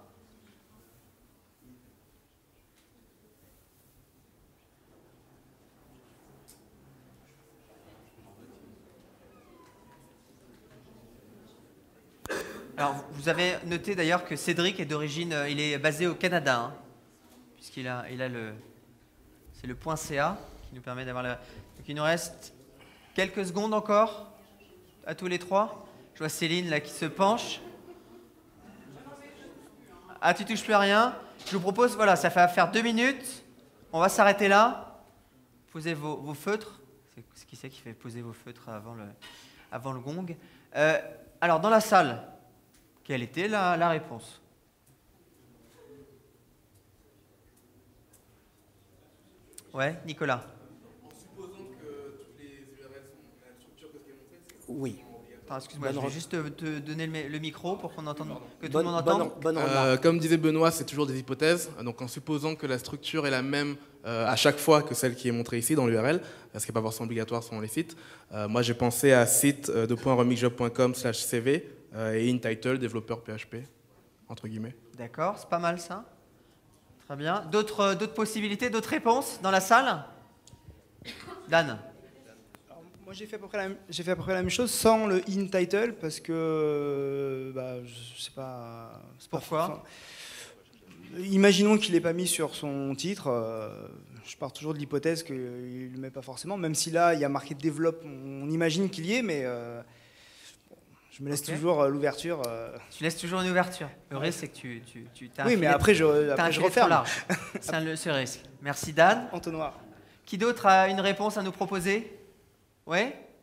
Alors, vous avez noté d'ailleurs que Cédric est d'origine, euh, il est basé au Canada, hein, puisqu'il a, il a le, c'est le point .ca qui nous permet d'avoir le. Donc, il nous reste quelques secondes encore à tous les trois. Je vois Céline là qui se penche. Ah, tu touches plus à rien. Je vous propose, voilà, ça fait faire deux minutes. On va s'arrêter là. Posez vos, vos feutres. C'est ce qui c'est qui fait poser vos feutres avant le, avant le gong. Euh, alors, dans la salle, quelle était la, la réponse? Ouais, Nicolas. En supposant que toutes les U R L sont la même structure que ce qui est montré, c'est Oui. obligatoire. Attends, excuse-moi, Bonne je vais re- juste te, te donner le, le micro pour qu'on entende, que tout Bonne, le monde bonne- entende. bonne Euh, remarque. comme disait Benoît, c'est toujours des hypothèses. Donc en supposant que la structure est la même euh, à chaque fois que celle qui est montrée ici dans l'U R L, ce qui n'est pas forcément obligatoire selon les sites, euh, moi j'ai pensé à site euh, de .remixjob point com slash C V euh, et intitle développeur P H P, entre guillemets. D'accord, c'est pas mal ça. Très bien. D'autres euh, d'autres possibilités, d'autres réponses dans la salle? Dan. Alors, moi, j'ai fait, à peu près la même- j'ai fait à peu près la même chose sans le in title parce que, euh, bah, je sais pas. c'est pas- Pourquoi enfin, imaginons qu'il n'ait pas mis sur son titre. euh, je pars toujours de l'hypothèse qu'il ne le met pas forcément, même si là, il y a marqué développe. On imagine qu'il y est, mais euh, bon, je me laisse Ok. toujours euh, l'ouverture. euh. Tu laisses toujours une ouverture. Le risque, c'est que tu, tu, tu t'as un Oui, filet- mais après, je, t'as un après, je filet trop referme. large. C'est un- le- ce risque. Merci Dan. Entonnoir. Qui d'autre a une réponse à nous proposer? Oui?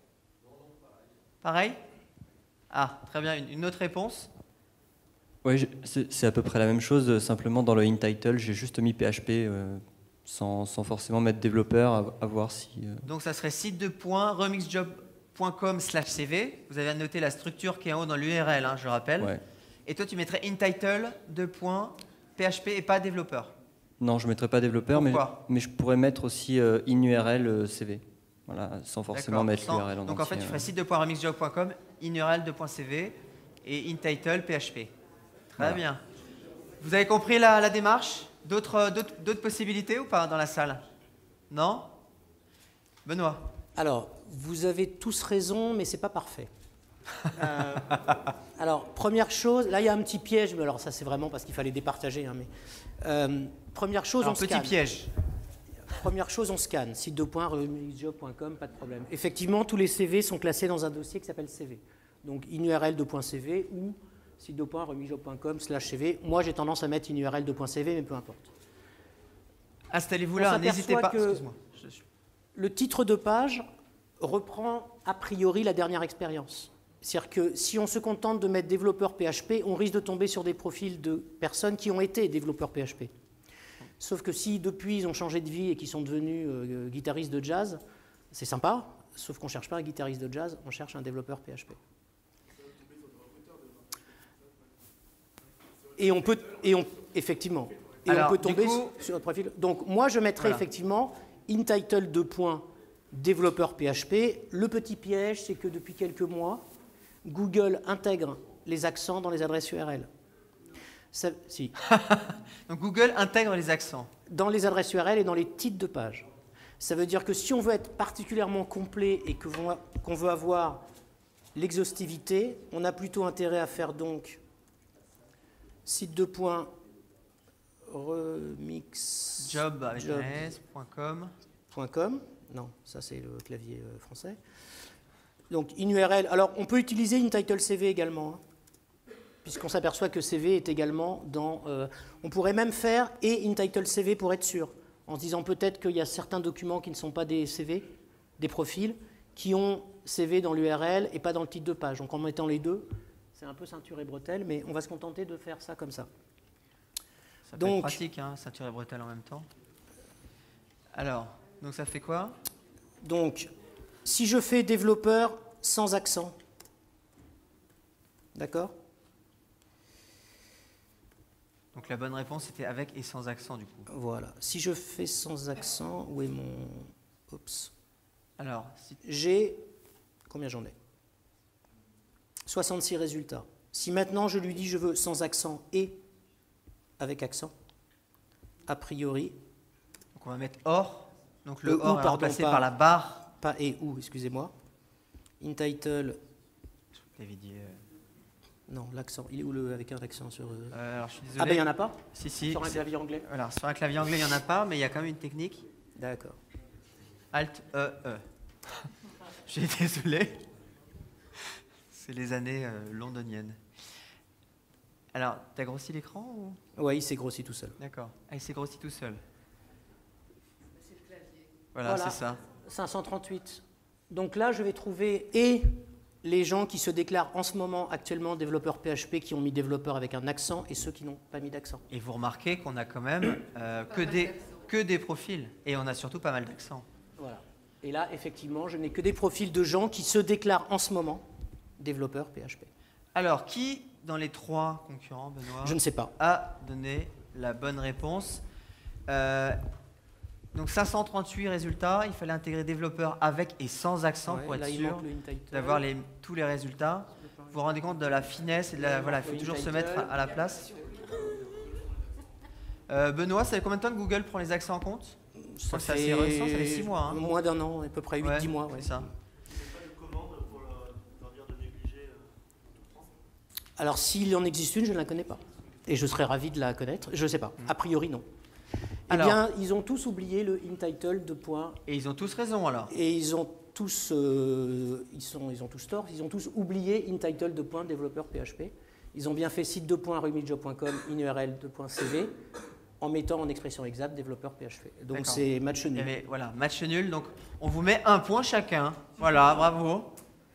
Pareil? Ah, très bien. Une, une autre réponse? Oui, je- c'est c'est à peu près la même chose. euh, Simplement, dans le in-title, j'ai juste mis P H P euh, sans, sans forcément mettre développeur, à, à voir si... euh, Donc ça serait site de point remixjob point com slash C V. Vous avez noté la structure qui est en haut dans l'U R L, hein, je rappelle. ouais. Et toi, tu mettrais intitle de point P H P et pas développeur. Non, je ne mettrai pas développeur, mais, Pourquoi mais je pourrais mettre aussi euh, in-U R L euh, C V. Voilà, sans forcément D'accord. mettre Sans- l'U R L en Donc en fait, entier, tu ouais. ferais site de point remixjob point com, in-url de point C V et intitle P H P. Très Voilà. bien. Vous avez compris la, la démarche? D'autres euh, d'autres- d'autres possibilités ou pas dans la salle? Non? Benoît? Alors, vous avez tous raison, mais c'est pas parfait. Euh, alors, première chose, là il y a un petit piège, mais alors ça c'est vraiment parce qu'il fallait départager. hein, mais, euh, première chose, Alors, on petit scanne. piège. Première chose, on scanne. Site de point remixjob point com, pas de problème. Effectivement, tous les C V sont classés dans un dossier qui s'appelle C V. Donc inurl de .cv ou site de point remixjob point com slash C V. Moi, j'ai tendance à mettre inurl de .cv, mais peu importe. Installez-vous On là, s'aperçoit n'hésitez pas. que- Excuse-moi. Je- je- Le titre de page reprend a priori la dernière expérience. C'est-à-dire que si on se contente de mettre développeur P H P, on risque de tomber sur des profils de personnes qui ont été développeurs P H P. Sauf que si depuis ils ont changé de vie et qu'ils sont devenus euh, guitaristes de jazz, c'est sympa, sauf qu'on ne cherche pas un guitariste de jazz, on cherche un développeur P H P. Et on peut, et on, effectivement, et Alors, on peut du tomber coup- sur notre profil. Donc moi je mettrais Voilà. effectivement intitle de point développeur P H P. Le petit piège, c'est que depuis quelques mois, Google intègre les accents dans les adresses U R L. Ça- si, Donc Google intègre les accents. dans les adresses U R L et dans les titres de page. Ça veut dire que si on veut être particulièrement complet et que vont- qu'on veut avoir l'exhaustivité, on a plutôt intérêt à faire donc site de point remix Job avec Job. un S, point com. .com. Non, ça c'est le clavier euh, français. Donc inurl. Alors on peut utiliser intitle C V également, hein, puisqu'on s'aperçoit que C V est également dans. euh, on pourrait même faire et intitle C V pour être sûr, en se disant peut-être qu'il y a certains documents qui ne sont pas des C V, des profils, qui ont C V dans l'U R L et pas dans le titre de page. Donc en mettant les deux, c'est un peu ceinture et bretelle, mais on va se contenter de faire ça comme ça. Ça peut Donc- être pratique, hein, ceinture et bretelle en même temps. Alors, donc ça fait quoi? Donc, si je fais développeur sans accent, d'accord? Donc la bonne réponse était avec et sans accent du coup. Voilà. Si je fais sans accent, où est mon... Oups. Alors, si- J'ai... Combien j'en ai? soixante-six résultats. Si maintenant je lui dis je veux sans accent et avec accent, a priori, donc on va mettre or. Donc le, Le ou, or est pardon, remplacé pas- par la barre. pas et ou, excusez-moi. Intitle, T'avais dit, euh, non, l'accent, il est où le avec un accent sur... euh, euh, alors je suis désolé. Ah ben il n'y en a pas? Si, si. Sur un c'est- clavier anglais? Voilà, sur un clavier anglais, il n'y en a pas, mais il y a quand même une technique. D'accord. Alt E E. Je suis désolé. C'est les années euh, londoniennes. Alors, t'as grossi l'écran ou... Oui, il s'est grossi tout seul. D'accord. Ah, il s'est grossi tout seul. Voilà, Voilà. c'est ça. cinq cent trente-huit. Donc là, je vais trouver et les gens qui se déclarent en ce moment actuellement développeurs P H P qui ont mis développeur avec un accent et ceux qui n'ont pas mis d'accent. Et vous remarquez qu'on a quand même euh, que, des, que des profils. Et on a surtout pas mal d'accents. Voilà. Et là, effectivement, je n'ai que des profils de gens qui se déclarent en ce moment développeur P H P. Alors, qui dans les trois concurrents, Benoît, Je ne sais pas. a donné la bonne réponse? Euh, Donc cinq cent trente-huit résultats, il fallait intégrer développeur avec et sans accent Ouais, pour être là, il sûr manque le in-title. d'avoir les- tous les résultats. Vous vous rendez compte de la finesse et de la, voilà, il faut Le toujours se in-title. mettre à, à la place. Euh, Benoît, ça fait combien de temps que Google prend les accents en compte? Ça crois que c'est assez récent, ça fait six mois, hein. Moins d'un an, à peu près huit dix Ouais, mois. Ouais. c'est ça. Alors, s'il en existe une, je ne la connais pas. Et je serais ravi de la connaître. Je ne sais pas. A priori, non. Eh Alors- bien, ils ont tous oublié le in-title de points. Et ils ont tous raison alors. Et ils ont tous, euh, ils sont, ils ont tous tort. Ils ont tous oublié in-title de points développeur P H P. Ils ont bien fait site deux points rumiljob point com, in U R L deux points C V, en mettant en expression exacte développeur P H P. Donc D'accord. c'est match Il y nul. avait- voilà, match nul, donc on vous met un point chacun. Voilà, bravo.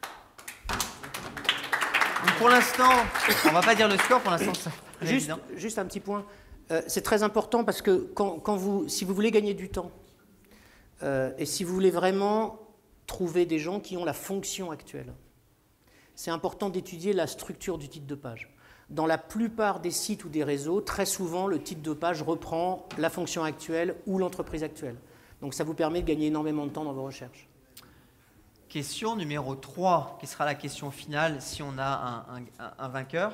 Donc pour l'instant, on va pas dire le score, pour l'instant c'est très Juste, évident. juste un petit point. Euh, c'est très important parce que quand, quand vous, si vous voulez gagner du temps euh, et si vous voulez vraiment trouver des gens qui ont la fonction actuelle, c'est important d'étudier la structure du titre de page. Dans la plupart des sites ou des réseaux, très souvent, le titre de page reprend la fonction actuelle ou l'entreprise actuelle. Donc ça vous permet de gagner énormément de temps dans vos recherches. Question numéro trois, qui sera la question finale si on a un, un- un- un vainqueur.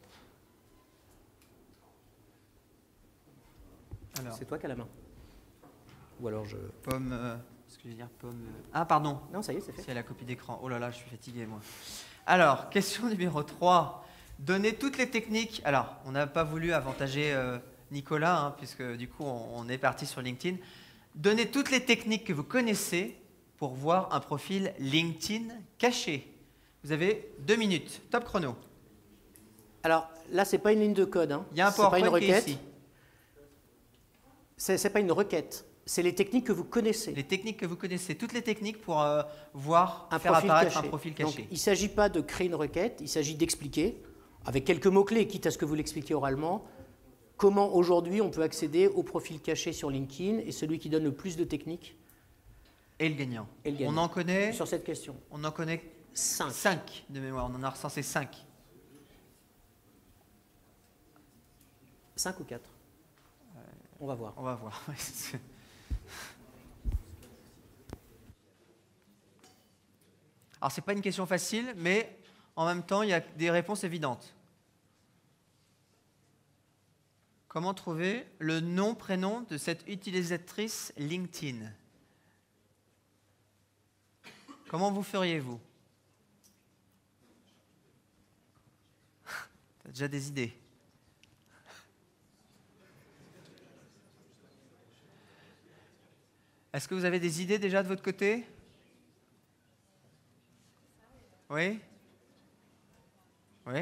Alors, C'est toi qui as la main. Ou alors je... pomme. euh, ce que je veux dire, pomme. euh, Ah, pardon, Non, ça y est, c'est fait. c'est la copie d'écran. Oh là là, je suis fatigué, moi. Alors, question numéro trois. Donnez toutes les techniques. Alors, on n'a pas voulu avantager euh, Nicolas, hein, puisque du coup, on, on est parti sur LinkedIn. Donnez toutes les techniques que vous connaissez pour voir un profil LinkedIn caché. Vous avez deux minutes. Top chrono. Alors là, c'est pas une ligne de code. Hein. Il y a un C'est pas une PowerPoint qui est requête. ici. C'est c'est pas une requête. C'est les techniques que vous connaissez. Les techniques que vous connaissez, toutes les techniques pour euh, voir, Un faire profil apparaître caché. un profil Donc, caché. il ne s'agit pas de créer une requête, il s'agit d'expliquer, avec quelques mots-clés, quitte à ce que vous l'expliquiez oralement, comment aujourd'hui on peut accéder au profil caché sur LinkedIn et celui qui donne le plus de techniques Et le gagnant. est le gagnant. On en connaît, Sur cette question. on en connaît cinq. cinq de mémoire. On en a recensé cinq. cinq ou quatre. On va voir. On va voir. Alors, c'est pas une question facile, mais en même temps, il y a des réponses évidentes. Comment trouver le nom, prénom de cette utilisatrice LinkedIn? Comment vous feriez-vous? T'as déjà des idées? Est-ce que vous avez des idées déjà de votre côté? Oui? Oui?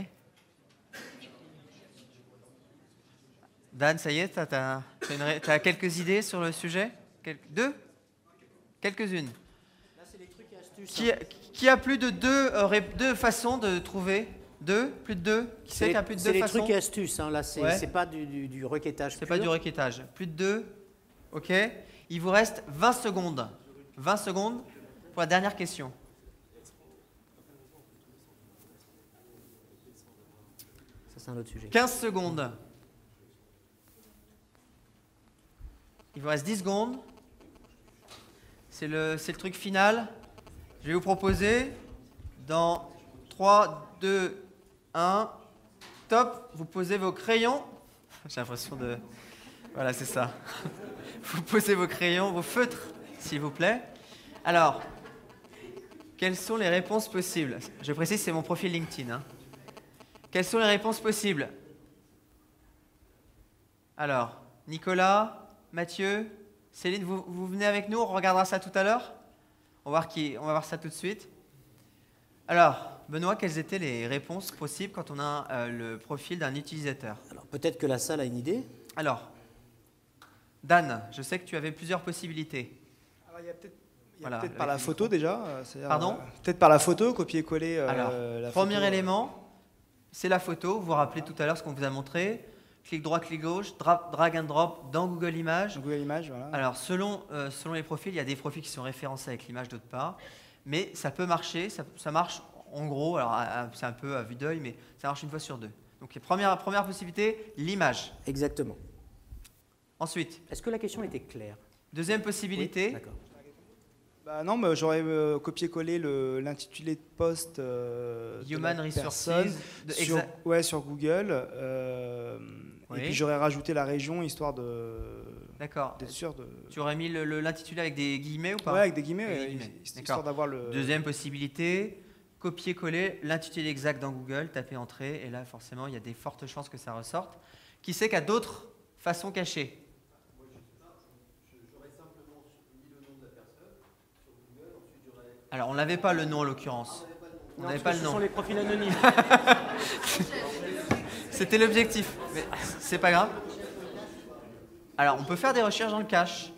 Dan, ça y est, tu as, quelques idées sur le sujet? Quel- Deux? Quelques-unes. Là, c'est les trucs et astuces. Qui, qui a plus de deux, euh, ré- deux façons de trouver? Deux? Plus de deux? Qui C'est sait les, qui a plus de c'est deux les façons? trucs et astuces. Hein. Là, c'est Ouais. c'est pas du, du- du requêtage C'est pas pur. du requêtage. Plus de deux? Ok. Il vous reste vingt secondes. vingt secondes pour la dernière question. Ça, c'est un autre sujet. quinze secondes. Il vous reste dix secondes. C'est le, c'est le truc final. Je vais vous proposer dans trois, deux, un. Top. Vous posez vos crayons. J'ai l'impression de... Voilà, c'est ça. Vous posez vos crayons, vos feutres, s'il vous plaît. Alors, quelles sont les réponses possibles? Je précise, c'est mon profil LinkedIn. hein. Quelles sont les réponses possibles? Alors, Nicolas, Mathieu, Céline, vous, vous venez avec nous, on regardera ça tout à l'heure. On va voir qui, on va voir ça tout de suite. Alors, Benoît, quelles étaient les réponses possibles quand on a euh, le profil d'un utilisateur? Alors, peut-être que la salle a une idée. Alors, Dan, je sais que tu avais plusieurs possibilités. Alors, il y a peut-être il y a Voilà, peut-être avec par la le photo micro. déjà. euh, c'est-à-dire, Pardon euh, Peut-être par la photo, copier-coller. euh, Alors, la premier photo, euh, élément, c'est la photo. Vous vous rappelez tout à l'heure ce qu'on vous a montré. Clic droit, clic gauche, dra- drag and drop dans Google Images. sur Google Images, voilà. Alors, selon, euh, selon les profils, il y a des profils qui sont référencés avec l'image, d'autres pas. Mais ça peut marcher, ça, ça marche, on en gros, alors c'est un peu à vue d'œil, mais ça marche une fois sur deux. Donc première, première possibilité, l'image. Exactement. Ensuite, Est-ce que la question était claire? deuxième Oui, possibilité, d'accord. Bah non, mais j'aurais euh, copié-collé le- l'intitulé de poste euh, de Human la Resources. personne de- sur, exa- ouais, sur Google. euh, Oui. Et puis j'aurais rajouté la région, histoire de D'accord. d'être sûr de... Tu aurais mis le- le- l'intitulé avec des guillemets ou pas? Ouais, avec des guillemets, Avec des ouais, guillemets. histoire D'accord. d'avoir le... Deuxième possibilité, copier-coller l'intitulé exact dans Google, taper entrée, et là forcément il y a des fortes chances que ça ressorte. Qui sait qu'il y a d'autres façons cachées? Alors on n'avait pas le nom en l'occurrence. On Non, n'avait parce pas que le ce nom. sont les profils anonymes. C'était l'objectif, mais c'est pas grave. Alors on peut faire des recherches dans le cache.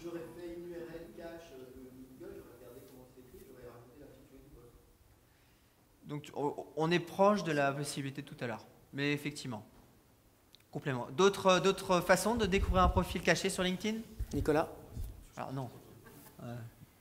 Donc on est proche de la possibilité de tout à l'heure, mais effectivement, complément. D'autres d'autres façons de découvrir un profil caché sur LinkedIn? Nicolas? Alors non. Euh,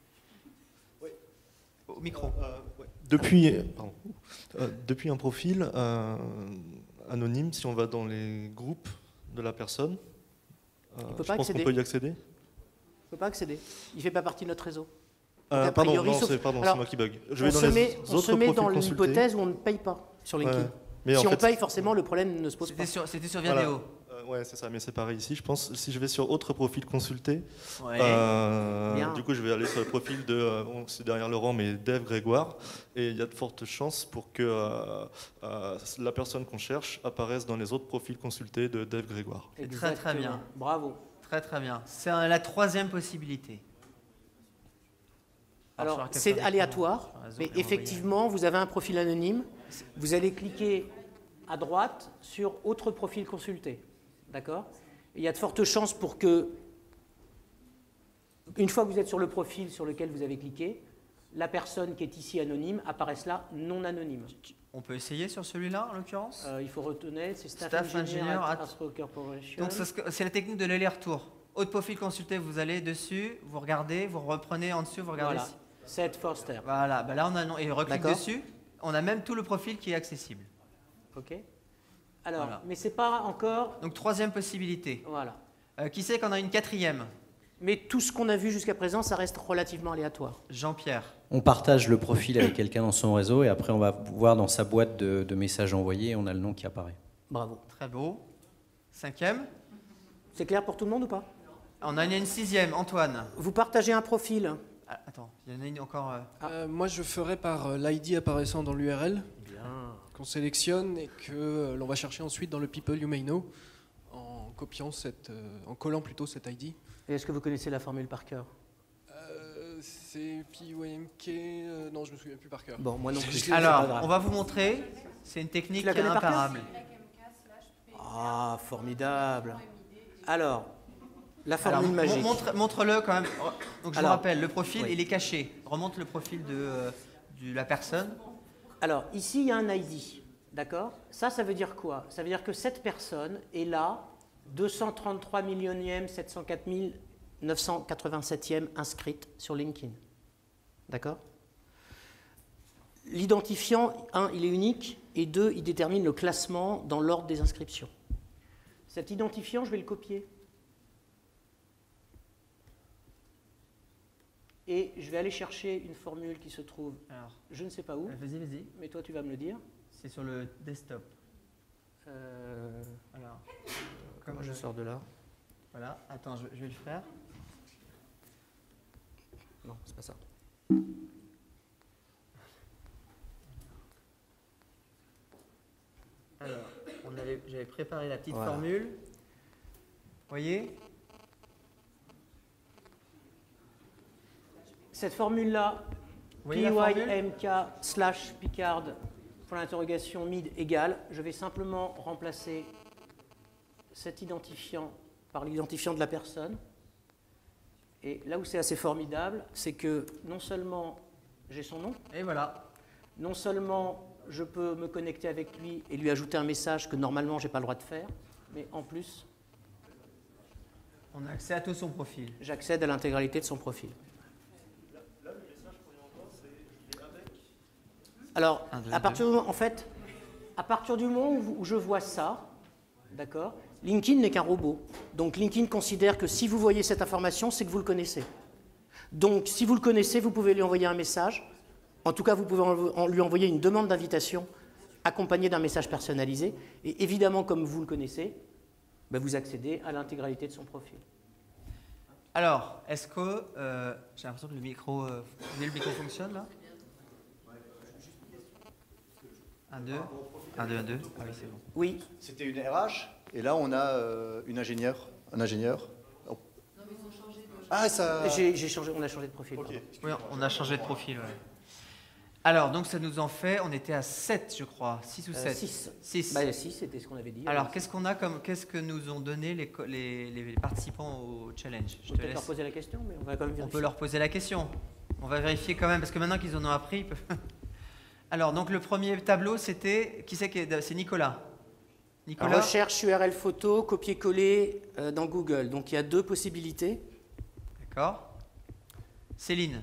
Au micro. Euh, ouais. Depuis, pardon. Euh, depuis un profil euh, anonyme, si on va dans les groupes de la personne, euh, peut je pas pense qu'on accéder. peut y accéder. On ne peut pas accéder. Il ne fait pas partie de notre réseau. Euh, a pardon, priori, non, sauf- c'est pardon, Alors, c'est moi qui bug. Je On vais dans se les met, on autres se met profils dans consultés. l'hypothèse où on ne paye pas sur LinkedIn. Ouais. Mais Si en on fait, paye, forcément, le problème ne se pose pas. C'était sur, c'était sur voilà. Viadeo. Euh, ouais, c'est ça, mais c'est pareil ici, je pense. Si je vais sur autre profil consulté, Ouais. euh, Bien. du coup, je vais aller sur le profil de, euh, bon, c'est derrière Laurent, mais Dave Grégoire, et il y a de fortes chances pour que euh, euh, la personne qu'on cherche apparaisse dans les autres profils consultés de Dave Grégoire. C'est très, très bien. Exactement. Bravo. Très très bien. C'est un- la troisième possibilité. Alors, Alors, sur un c'est capteur aléatoire, d'écran, sur un réseau, mais et on va effectivement, vous avez un profil anonyme. Vous allez cliquer à droite sur « Autre profil consulté ». D'accord? Il y a de fortes chances pour que, une fois que vous êtes sur le profil sur lequel vous avez cliqué, la personne qui est ici anonyme apparaisse là non anonyme. On peut essayer sur celui-là en l'occurrence. Euh, il faut retenir, c'est Staff, Staff Engineer Engineer at at- Astro Corporation. Donc c'est ce que- c'est la technique de l'aller-retour. Autre profil consulté, vous allez dessus, vous regardez, vous reprenez en dessous, vous regardez. Voilà. ici. Seth Forster. Voilà, bah là on a non, et reclique D'accord. dessus, on a même tout le profil qui est accessible. OK. Alors, Voilà. mais c'est pas encore. Donc troisième possibilité. Voilà. Euh, qui sait qu'on a une quatrième? Mais tout ce qu'on a vu jusqu'à présent, ça reste relativement aléatoire. Jean-Pierre. On partage le profil avec quelqu'un dans son réseau et après on va voir dans sa boîte de, de messages envoyés, on a le nom qui apparaît. Bravo. Très beau. Cinquième. C'est clair pour tout le monde ou pas? On en a une sixième, Antoine. Vous partagez un profil. Ah, attends, il y en a une encore. euh, Euh, moi, je ferais par l'I D apparaissant dans l'U R L, Bien. qu'on sélectionne et que euh, l'on va chercher ensuite dans le People You May Know, en copiant cette, euh, en collant plutôt cet I D. Et est-ce que vous connaissez la formule par cœur? Euh, c'est P Y M K, euh, non, je me souviens plus par cœur. Bon, moi non plus. Je l'ai- C'est pas Alors, grave. on va vous montrer. C'est une technique Tu la connais par cœur imparable. Ah, formidable. Alors, la Alors, formule mon- magique. montre- montre-le quand même. Donc je Alors, vous rappelle, le profil, oui. il est caché. Remonte le profil de, euh, de la personne. Alors, ici, il y a un I D. D'accord? Ça, ça veut dire quoi? Ça veut dire que cette personne est là, deux cent trente-trois millionième, sept cent quatre mille neuf cent quatre-vingt-septième inscrite sur LinkedIn. D'accord? L'identifiant, un, il est unique, et deux, il détermine le classement dans l'ordre des inscriptions. Cet identifiant, je vais le copier. Et je vais aller chercher une formule qui se trouve, Alors, je ne sais pas où, euh, vas-y, vas-y. mais toi tu vas me le dire. C'est sur le desktop. Euh, Alors, comment je sors de là? voilà. Attends, je, je vais le faire. Non, c'est pas ça. Alors, on avait- j'avais préparé la petite Voilà. formule. Vous voyez? Cette formule-là, Vous voyez la formule? P Y M K slash Picard, pour l'interrogation mid égale, je vais simplement remplacer cet identifiant par l'identifiant de la personne. Et là où c'est assez formidable, c'est que non seulement j'ai son nom, Et voilà. non seulement je peux me connecter avec lui et lui ajouter un message que normalement je n'ai pas le droit de faire, mais en plus, On a accès à tout son profil. j'accède à l'intégralité de son profil. Alors, Un, deux, à partir du moment, en fait, à partir du moment où, où je vois ça, d'accord, LinkedIn n'est qu'un robot. Donc LinkedIn considère que si vous voyez cette information, c'est que vous le connaissez. Donc si vous le connaissez, vous pouvez lui envoyer un message. En tout cas, vous pouvez en, lui envoyer une demande d'invitation accompagnée d'un message personnalisé. Et évidemment, comme vous le connaissez, ben vous accédez à l'intégralité de son profil. Alors, est-ce que... Euh, j'ai l'impression que le micro... Euh, le micro fonctionne, là? Un, deux. Un, deux, un, deux. Ah oui, c'est bon. Oui. C'était une R H, et là, on a euh, une ingénieure, un ingénieur. Oh. Ah, ça... J'ai, j'ai changé, on a changé de profil. Ok. Oui, on a changé de profil, ouais. Alors, donc ça nous en fait, on était à sept, je crois, six ou sept. six. six. Bah, six, c'était ce qu'on avait dit. Alors, qu'est-ce qu'on a comme, qu'est-ce que nous ont donné les, co- les, les participants au challenge? Je peux peut-être leur poser la question, mais on va quand même vérifier. On peut leur poser la question. On va vérifier quand même, parce que maintenant qu'ils en ont appris, ils peuvent... Alors, donc le premier tableau, c'était, qui c'est qui est, c'est Nicolas. Nicolas. Recherche U R L photo, copier-coller euh, dans Google. Donc il y a deux possibilités. D'accord. Céline.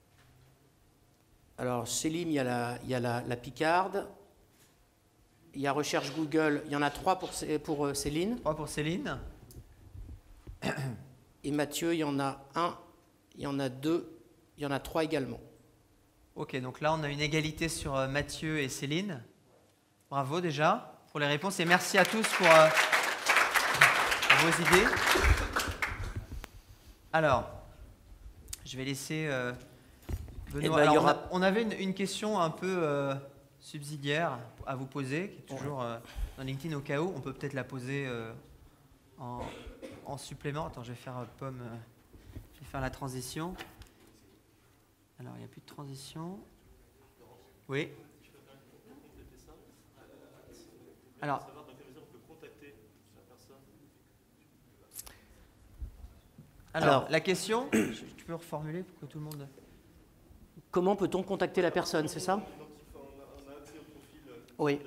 Alors, Céline, il y a la, il y a la, la picarde. Il y a recherche Google. Il y en a trois pour, pour Céline. Trois pour Céline. Et Mathieu, il y en a un, il y en a deux, il y en a trois également. Ok, donc là, on a une égalité sur euh, Mathieu et Céline. Bravo déjà pour les réponses et merci à tous pour, euh, pour vos idées. Alors, je vais laisser... Euh, Benoît. Eh ben, Alors, il y on, aura- a- on avait une, une question un peu euh, subsidiaire à vous poser, qui est toujours euh, dans LinkedIn au cas où. On peut peut-être la poser euh, en, en supplément. Attends, je vais faire euh, pomme. euh, je vais faire la transition. Alors, il n'y a plus de transition. Oui. Alors. Alors, Alors, la question, je- tu peux reformuler pour que tout le monde. comment peut-on contacter la personne, c'est ça? Oui.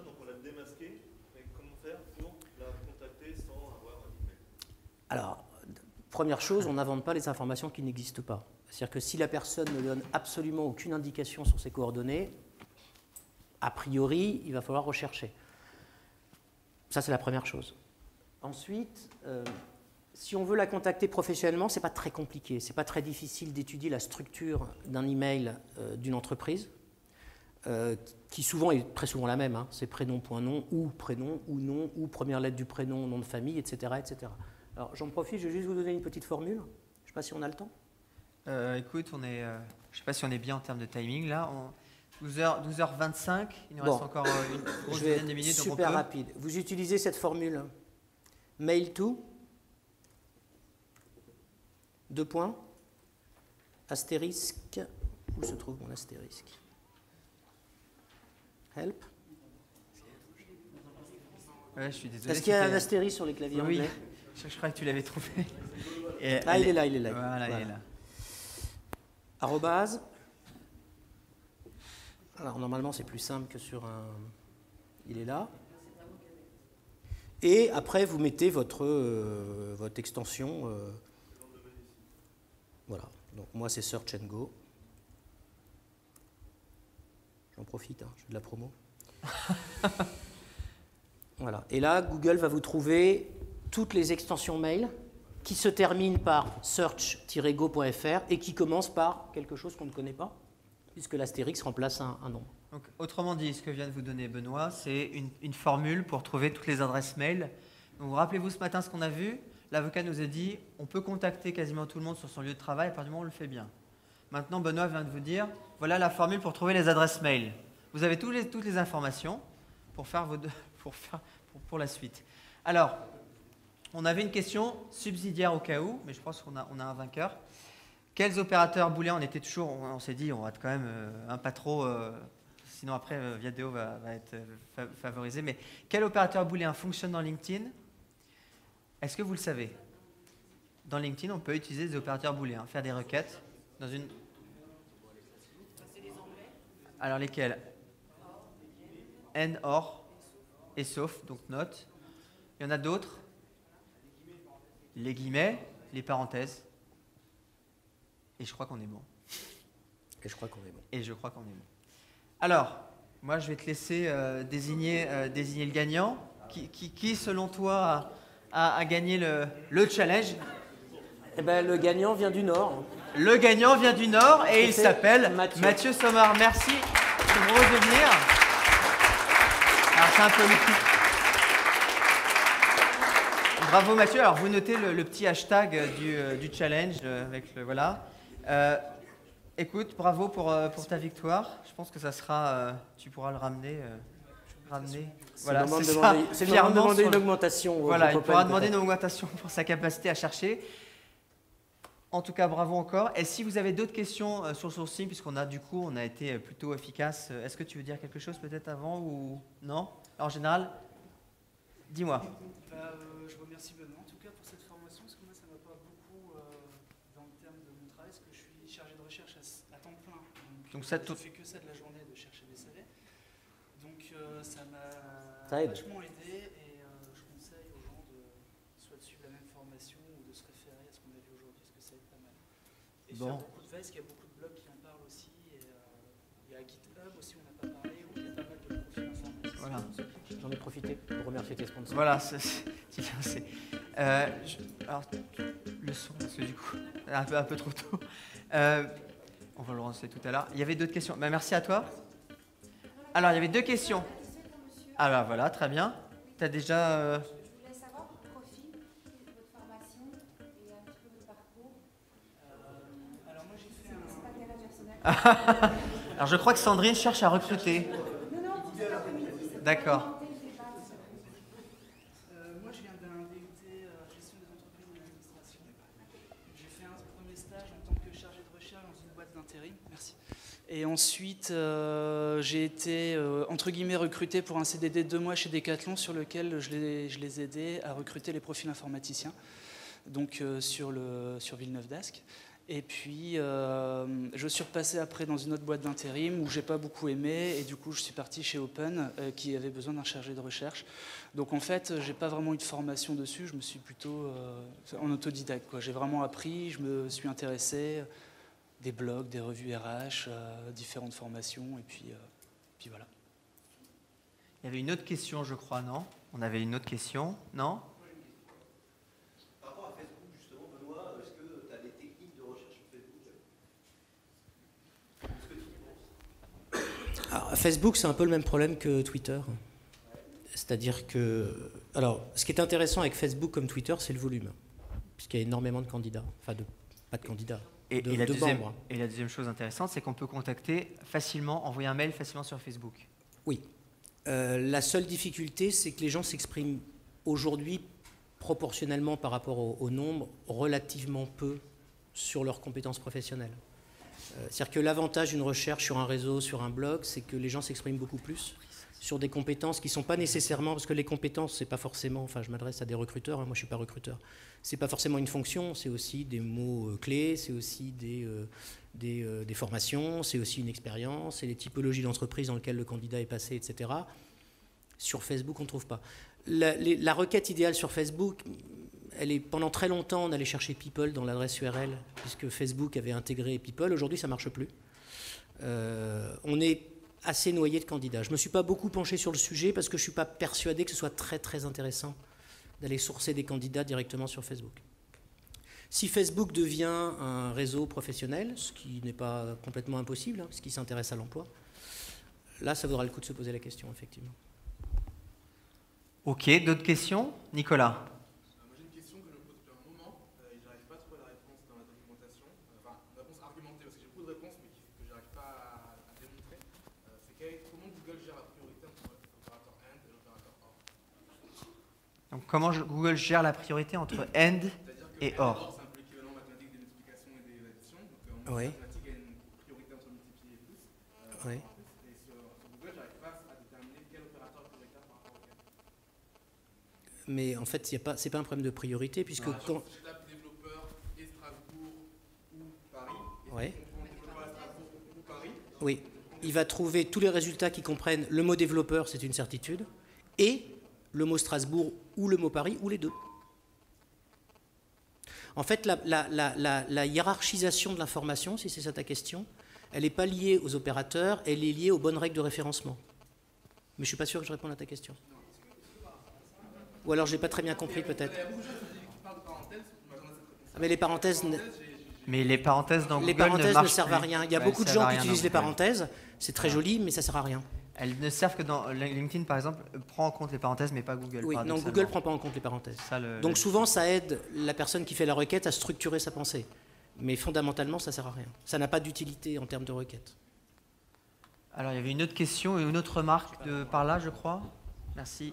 Alors, première chose, on n'invente pas les informations qui n'existent pas. C'est-à-dire que si la personne ne donne absolument aucune indication sur ses coordonnées, a priori, il va falloir rechercher. Ça, c'est la première chose. Ensuite, euh, si on veut la contacter professionnellement, ce n'est pas très compliqué. Ce n'est pas très difficile d'étudier la structure d'un email euh, d'une entreprise, euh, qui souvent est très souvent la même. Hein. C'est prénom.nom ou prénom ou nom ou première lettre du prénom, nom de famille, et cetera et cetera. Alors, j'en profite, je vais juste vous donner une petite formule. Je ne sais pas si on a le temps. Euh, écoute, on est, euh, je ne sais pas si on est bien en termes de timing là. On, douze heures, douze heures vingt-cinq, il nous Bon. reste encore euh, une grosse Je vais dizaine de être minutes. donc on super peut- rapide. Vous utilisez cette formule mail to, deux points, astérisque, où se trouve mon astérisque? Help. Ouais, je suis désolé. Est-ce qu'il y a un c'était- astérisque sur les claviers Oui, anglais? je, je crois que tu l'avais trouvé. Et Ah, elle il est là, il est là. Voilà, il Voilà. est là. Arrobase. Alors normalement c'est plus simple que sur un... Il est là. Et après vous mettez votre, euh, votre extension. euh, Voilà. Donc moi c'est Search and Go. J'en profite, hein, je fais de la promo. Voilà. Et là Google va vous trouver toutes les extensions mail qui se terminent par search tiret go point f r et qui commencent par quelque chose qu'on ne connaît pas, puisque l'astérix remplace un, un nombre. Donc, autrement dit, ce que vient de vous donner Benoît, c'est une, une formule pour trouver toutes les adresses mail. Donc, vous rappelez-vous ce matin ce qu'on a vu? L'avocat nous a dit on peut contacter quasiment tout le monde sur son lieu de travail à partir du moment où on le fait bien. Maintenant, Benoît vient de vous dire voilà la formule pour trouver les adresses mail. Vous avez tous les, toutes les informations pour, faire vos deux- pour, faire, pour, pour la suite. Alors, on avait une question subsidiaire au cas où, mais je pense qu'on a, on a un vainqueur. Quels opérateurs booléens? On était toujours, on, on s'est dit, on va être quand même euh, un pas trop, euh, sinon après euh, Viadeo va, va être euh, fa- favorisé. Mais quel opérateur booléen fonctionne dans LinkedIn? Est-ce que vous le savez? Dans LinkedIn, on peut utiliser des opérateurs booléens, faire des requêtes dans une. Alors lesquels? And, or et sauf, donc note. Il y en a d'autres? Les guillemets, les parenthèses. Et je crois qu'on est bon. Et je crois qu'on est bon. Et je crois qu'on est bon. Alors, moi, je vais te laisser euh, désigner, euh, désigner le gagnant. Qui, qui, qui selon toi, a, a, a gagné le, le challenge? Eh ben, le gagnant vient du Nord. Le gagnant vient du Nord et il C'est s'appelle Mathieu. Mathieu Sommard. Merci. Je te propose de venir. Alors, c'est un peu le... Bravo Mathieu. Alors, vous notez le, le petit hashtag du, euh, du challenge euh, avec le voilà. Euh, écoute, bravo pour, euh, pour ta victoire. Je pense que ça sera, euh, tu pourras le ramener. Euh, ramener. Voilà, c'est le c'est moment ça. de demander, c'est le moment de Fièrement demander sur une le- augmentation. aux Voilà, il copains, pourra demander une peut-être. augmentation pour sa capacité à chercher. En tout cas, bravo encore. Et si vous avez d'autres questions euh, sur le sourcing, puisqu'on a du coup, on a été euh, plutôt efficace, euh, est-ce que tu veux dire quelque chose peut-être avant ou non? En général, dis-moi. Bah, euh, je remercie Benoît en tout cas pour cette formation, parce que moi ça m'a pas beaucoup euh, dans le terme de mon travail, parce que je suis chargé de recherche à, s- à temps plein. Donc, Donc ça euh, te- je fais que ça de la journée, de chercher des C V. Donc euh, ça m'a Ça aide. vachement aidé et euh, je conseille aux gens de soit de suivre la même formation ou de se référer à ce qu'on a vu aujourd'hui, parce que ça aide pas mal. Et Bon. faire beaucoup de veille, parce qu'il y a beaucoup de blogs qui en parlent aussi. Et euh, il y a GitHub aussi, on n'a pas parlé, où il y a pas mal de profils informatiques. Voilà. J'en ai profité pour remercier tes sponsors. Voilà, c'est c'est bien. c'est- Euh, je- alors, le son, parce que du coup, un peu, un peu trop tôt. Euh, on va le relancer tout à l'heure. Il y avait d'autres questions. Ben, merci à toi. Alors, il y avait deux questions. Alors voilà, très bien. Tu as déjà. euh, Je voulais savoir votre profil, votre formation et un petit peu votre parcours. Euh, alors moi j'ai fait un... C'est pas terrain personnel. Alors, je crois que Sandrine cherche à recruter. Non, non, cet après-midi, c'est pour D'accord. alimenter le débat sur- Euh, moi, je viens d'un D U T euh, gestion des entreprises et de l'administration. J'ai fait un premier stage en tant que chargé de recherche dans une boîte d'intérim. Merci. Et ensuite, euh, j'ai été, euh, entre guillemets, recruté pour un C D D de deux mois chez Decathlon sur lequel je les, je les aidais à recruter les profils informaticiens, donc euh, sur, le, sur Villeneuve-d'Ascq. Et puis, euh, je suis repassé après dans une autre boîte d'intérim où j'ai pas beaucoup aimé, et du coup, je suis parti chez Open, euh, qui avait besoin d'un chargé de recherche. Donc, en fait, j'ai pas vraiment eu de formation dessus. Je me suis plutôt euh, en autodidacte, quoi. J'ai vraiment appris, je me suis intéressé, des blogs, des revues R H, euh, différentes formations, et puis, euh, puis voilà. Il y avait une autre question, je crois, non? On avait une autre question, non? Par rapport à Facebook, justement, Benoît, est-ce que tu as des techniques de recherche sur Facebook? Est-ce que tu y penses? Alors, Facebook, c'est un peu le même problème que Twitter. C'est-à-dire que... Alors, ce qui est intéressant avec Facebook comme Twitter, c'est le volume. Puisqu'il y a énormément de candidats. Enfin, de, pas de candidats, Et, de, et la de deuxième, membres. et la deuxième chose intéressante, c'est qu'on peut contacter facilement, envoyer un mail facilement sur Facebook. Oui. Euh, la seule difficulté, c'est que les gens s'expriment aujourd'hui proportionnellement par rapport au, au nombre, relativement peu sur leurs compétences professionnelles. Euh, C'est-à-dire que l'avantage d'une recherche sur un réseau, sur un blog, c'est que les gens s'expriment beaucoup plus sur des compétences qui ne sont pas nécessairement, parce que les compétences, c'est pas forcément, enfin je m'adresse à des recruteurs, hein, moi je ne suis pas recruteur, c'est pas forcément une fonction, c'est aussi des mots euh, clés, c'est aussi des, euh, des, euh, des formations, c'est aussi une expérience, c'est les typologies d'entreprise dans lesquelles le candidat est passé, et cetera. Sur Facebook, on ne trouve pas. La, les- la requête idéale sur Facebook, elle est, pendant très longtemps, on allait chercher people dans l'adresse U R L, puisque Facebook avait intégré people. Aujourd'hui, ça ne marche plus. Euh, on est assez noyé de candidats. Je ne me suis pas beaucoup penché sur le sujet parce que je ne suis pas persuadé que ce soit très très intéressant d'aller sourcer des candidats directement sur Facebook. Si Facebook devient un réseau professionnel, ce qui n'est pas complètement impossible, hein, puisqu'il s'intéresse à l'emploi, là, ça vaudra le coup de se poser la question, effectivement. Ok, d'autres questions? Nicolas? Moi j'ai une question que je me pose depuis un moment euh, et je n'arrive pas à trouver la réponse dans la documentation. Euh, Enfin, une réponse argumentée parce que j'ai beaucoup de réponses mais qui- que je n'arrive pas à, à démontrer. Euh, c'est quel- comment Google gère la priorité entre l'opérateur AND et l'opérateur OR. Donc, comment je- Google gère la priorité entre AND et AND OR? c'est un peu l'équivalent mathématique des multiplications et des additions. Donc euh, en Oui. mathématiques il y a une priorité entre multiplier et plus. Euh, Oui. Et sur, sur Google j'arrive pas à déterminer quel opérateur est prioritaire par rapport auquel. Mais en fait, ce n'est pas, c'est pas un problème de priorité, puisque Alors, quand... je tape développeur et Strasbourg ou Paris. Et Ouais. si on prend développeur à Strasbourg ou Paris, Oui, il va trouver tous les résultats qui comprennent le mot développeur, c'est une certitude, et le mot Strasbourg ou le mot Paris, ou les deux. En fait, la, la- la- la- la hiérarchisation de l'information, si c'est ça ta question, Elle n'est pas liée aux opérateurs, elle est liée aux bonnes règles de référencement. Mais je ne suis pas sûr que je réponde à ta question. Ou alors je n'ai pas très bien compris peut-être. Ah, mais les parenthèses, ne... Mais les parenthèses dans les Google parenthèses ne, ne marchent servent plus. à rien. Il y a Ouais, beaucoup de elles gens servent à qui rien utilisent dans les Google. parenthèses. C'est très joli, mais ça ne sert à rien. Elles ne servent que dans LinkedIn, par exemple, prend en compte les parenthèses, mais pas Google. Oui, non, paradoxalement. Google ne prend pas en compte les parenthèses. Ça, le- Donc le- souvent, ça aide la personne qui fait la requête à structurer sa pensée. Mais fondamentalement, ça ne sert à rien. Ça n'a pas d'utilité en termes de requête. Alors, il y avait une autre question et une autre remarque de par là, je crois. Merci.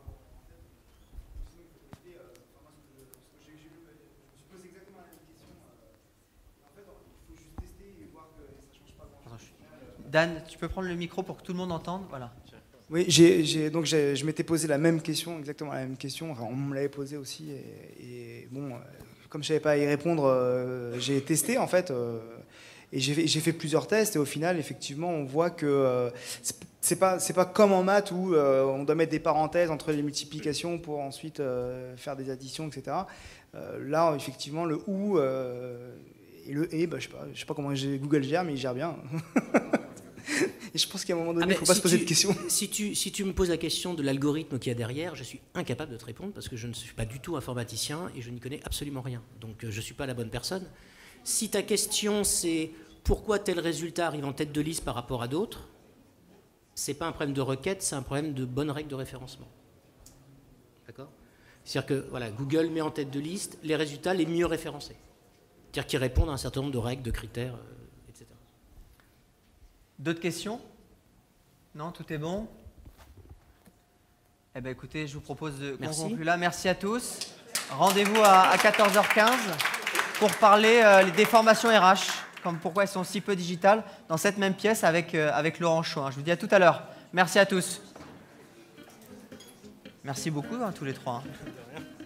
Dan, tu peux prendre le micro pour que tout le monde entende, voilà. Oui, j'ai, j'ai- donc j'ai- je m'étais posé la même question, exactement la même question. Enfin, on me l'avait posée aussi. Et, et bon, euh, comme je ne savais pas y répondre, euh, j'ai testé en fait. euh, et j'ai fait, j'ai fait plusieurs tests. Et au final, effectivement, on voit que euh, c'est, c'est pas, c'est pas comme en maths où euh, on doit mettre des parenthèses entre les multiplications pour ensuite euh, faire des additions, et cetera. Euh, là, effectivement, le ou euh, et le et, bah, je ne sais pas, je sais pas comment j'ai- Google gère, mais il gère bien. Et je pense qu'à un moment donné, il ne Ah, faut mais pas si se poser tu- de questions. Si tu, si tu me poses la question de l'algorithme qu'il y a derrière, je suis incapable de te répondre parce que je ne suis pas du tout informaticien et je n'y connais absolument rien. Donc euh, je ne suis pas la bonne personne. Si ta question c'est pourquoi tel résultat arrive en tête de liste par rapport à d'autres, ce n'est pas un problème de requête, c'est un problème de bonnes règles de référencement. D'accord ? C'est-à-dire que voilà, Google met en tête de liste les résultats les mieux référencés. C'est-à-dire qu'ils répondent à un certain nombre de règles, de critères, euh, et cetera. D'autres questions? Non, tout est bon? Eh bien, écoutez, je vous propose de qu'on Merci. conclue là. Merci à tous. Rendez-vous à, à quatorze heures quinze pour parler euh, des formations R H, comme pourquoi elles sont si peu digitales, dans cette même pièce avec, euh, avec Laurent Chaud. Je vous dis à tout à l'heure. Merci à tous. Merci beaucoup, hein, tous les trois. hein.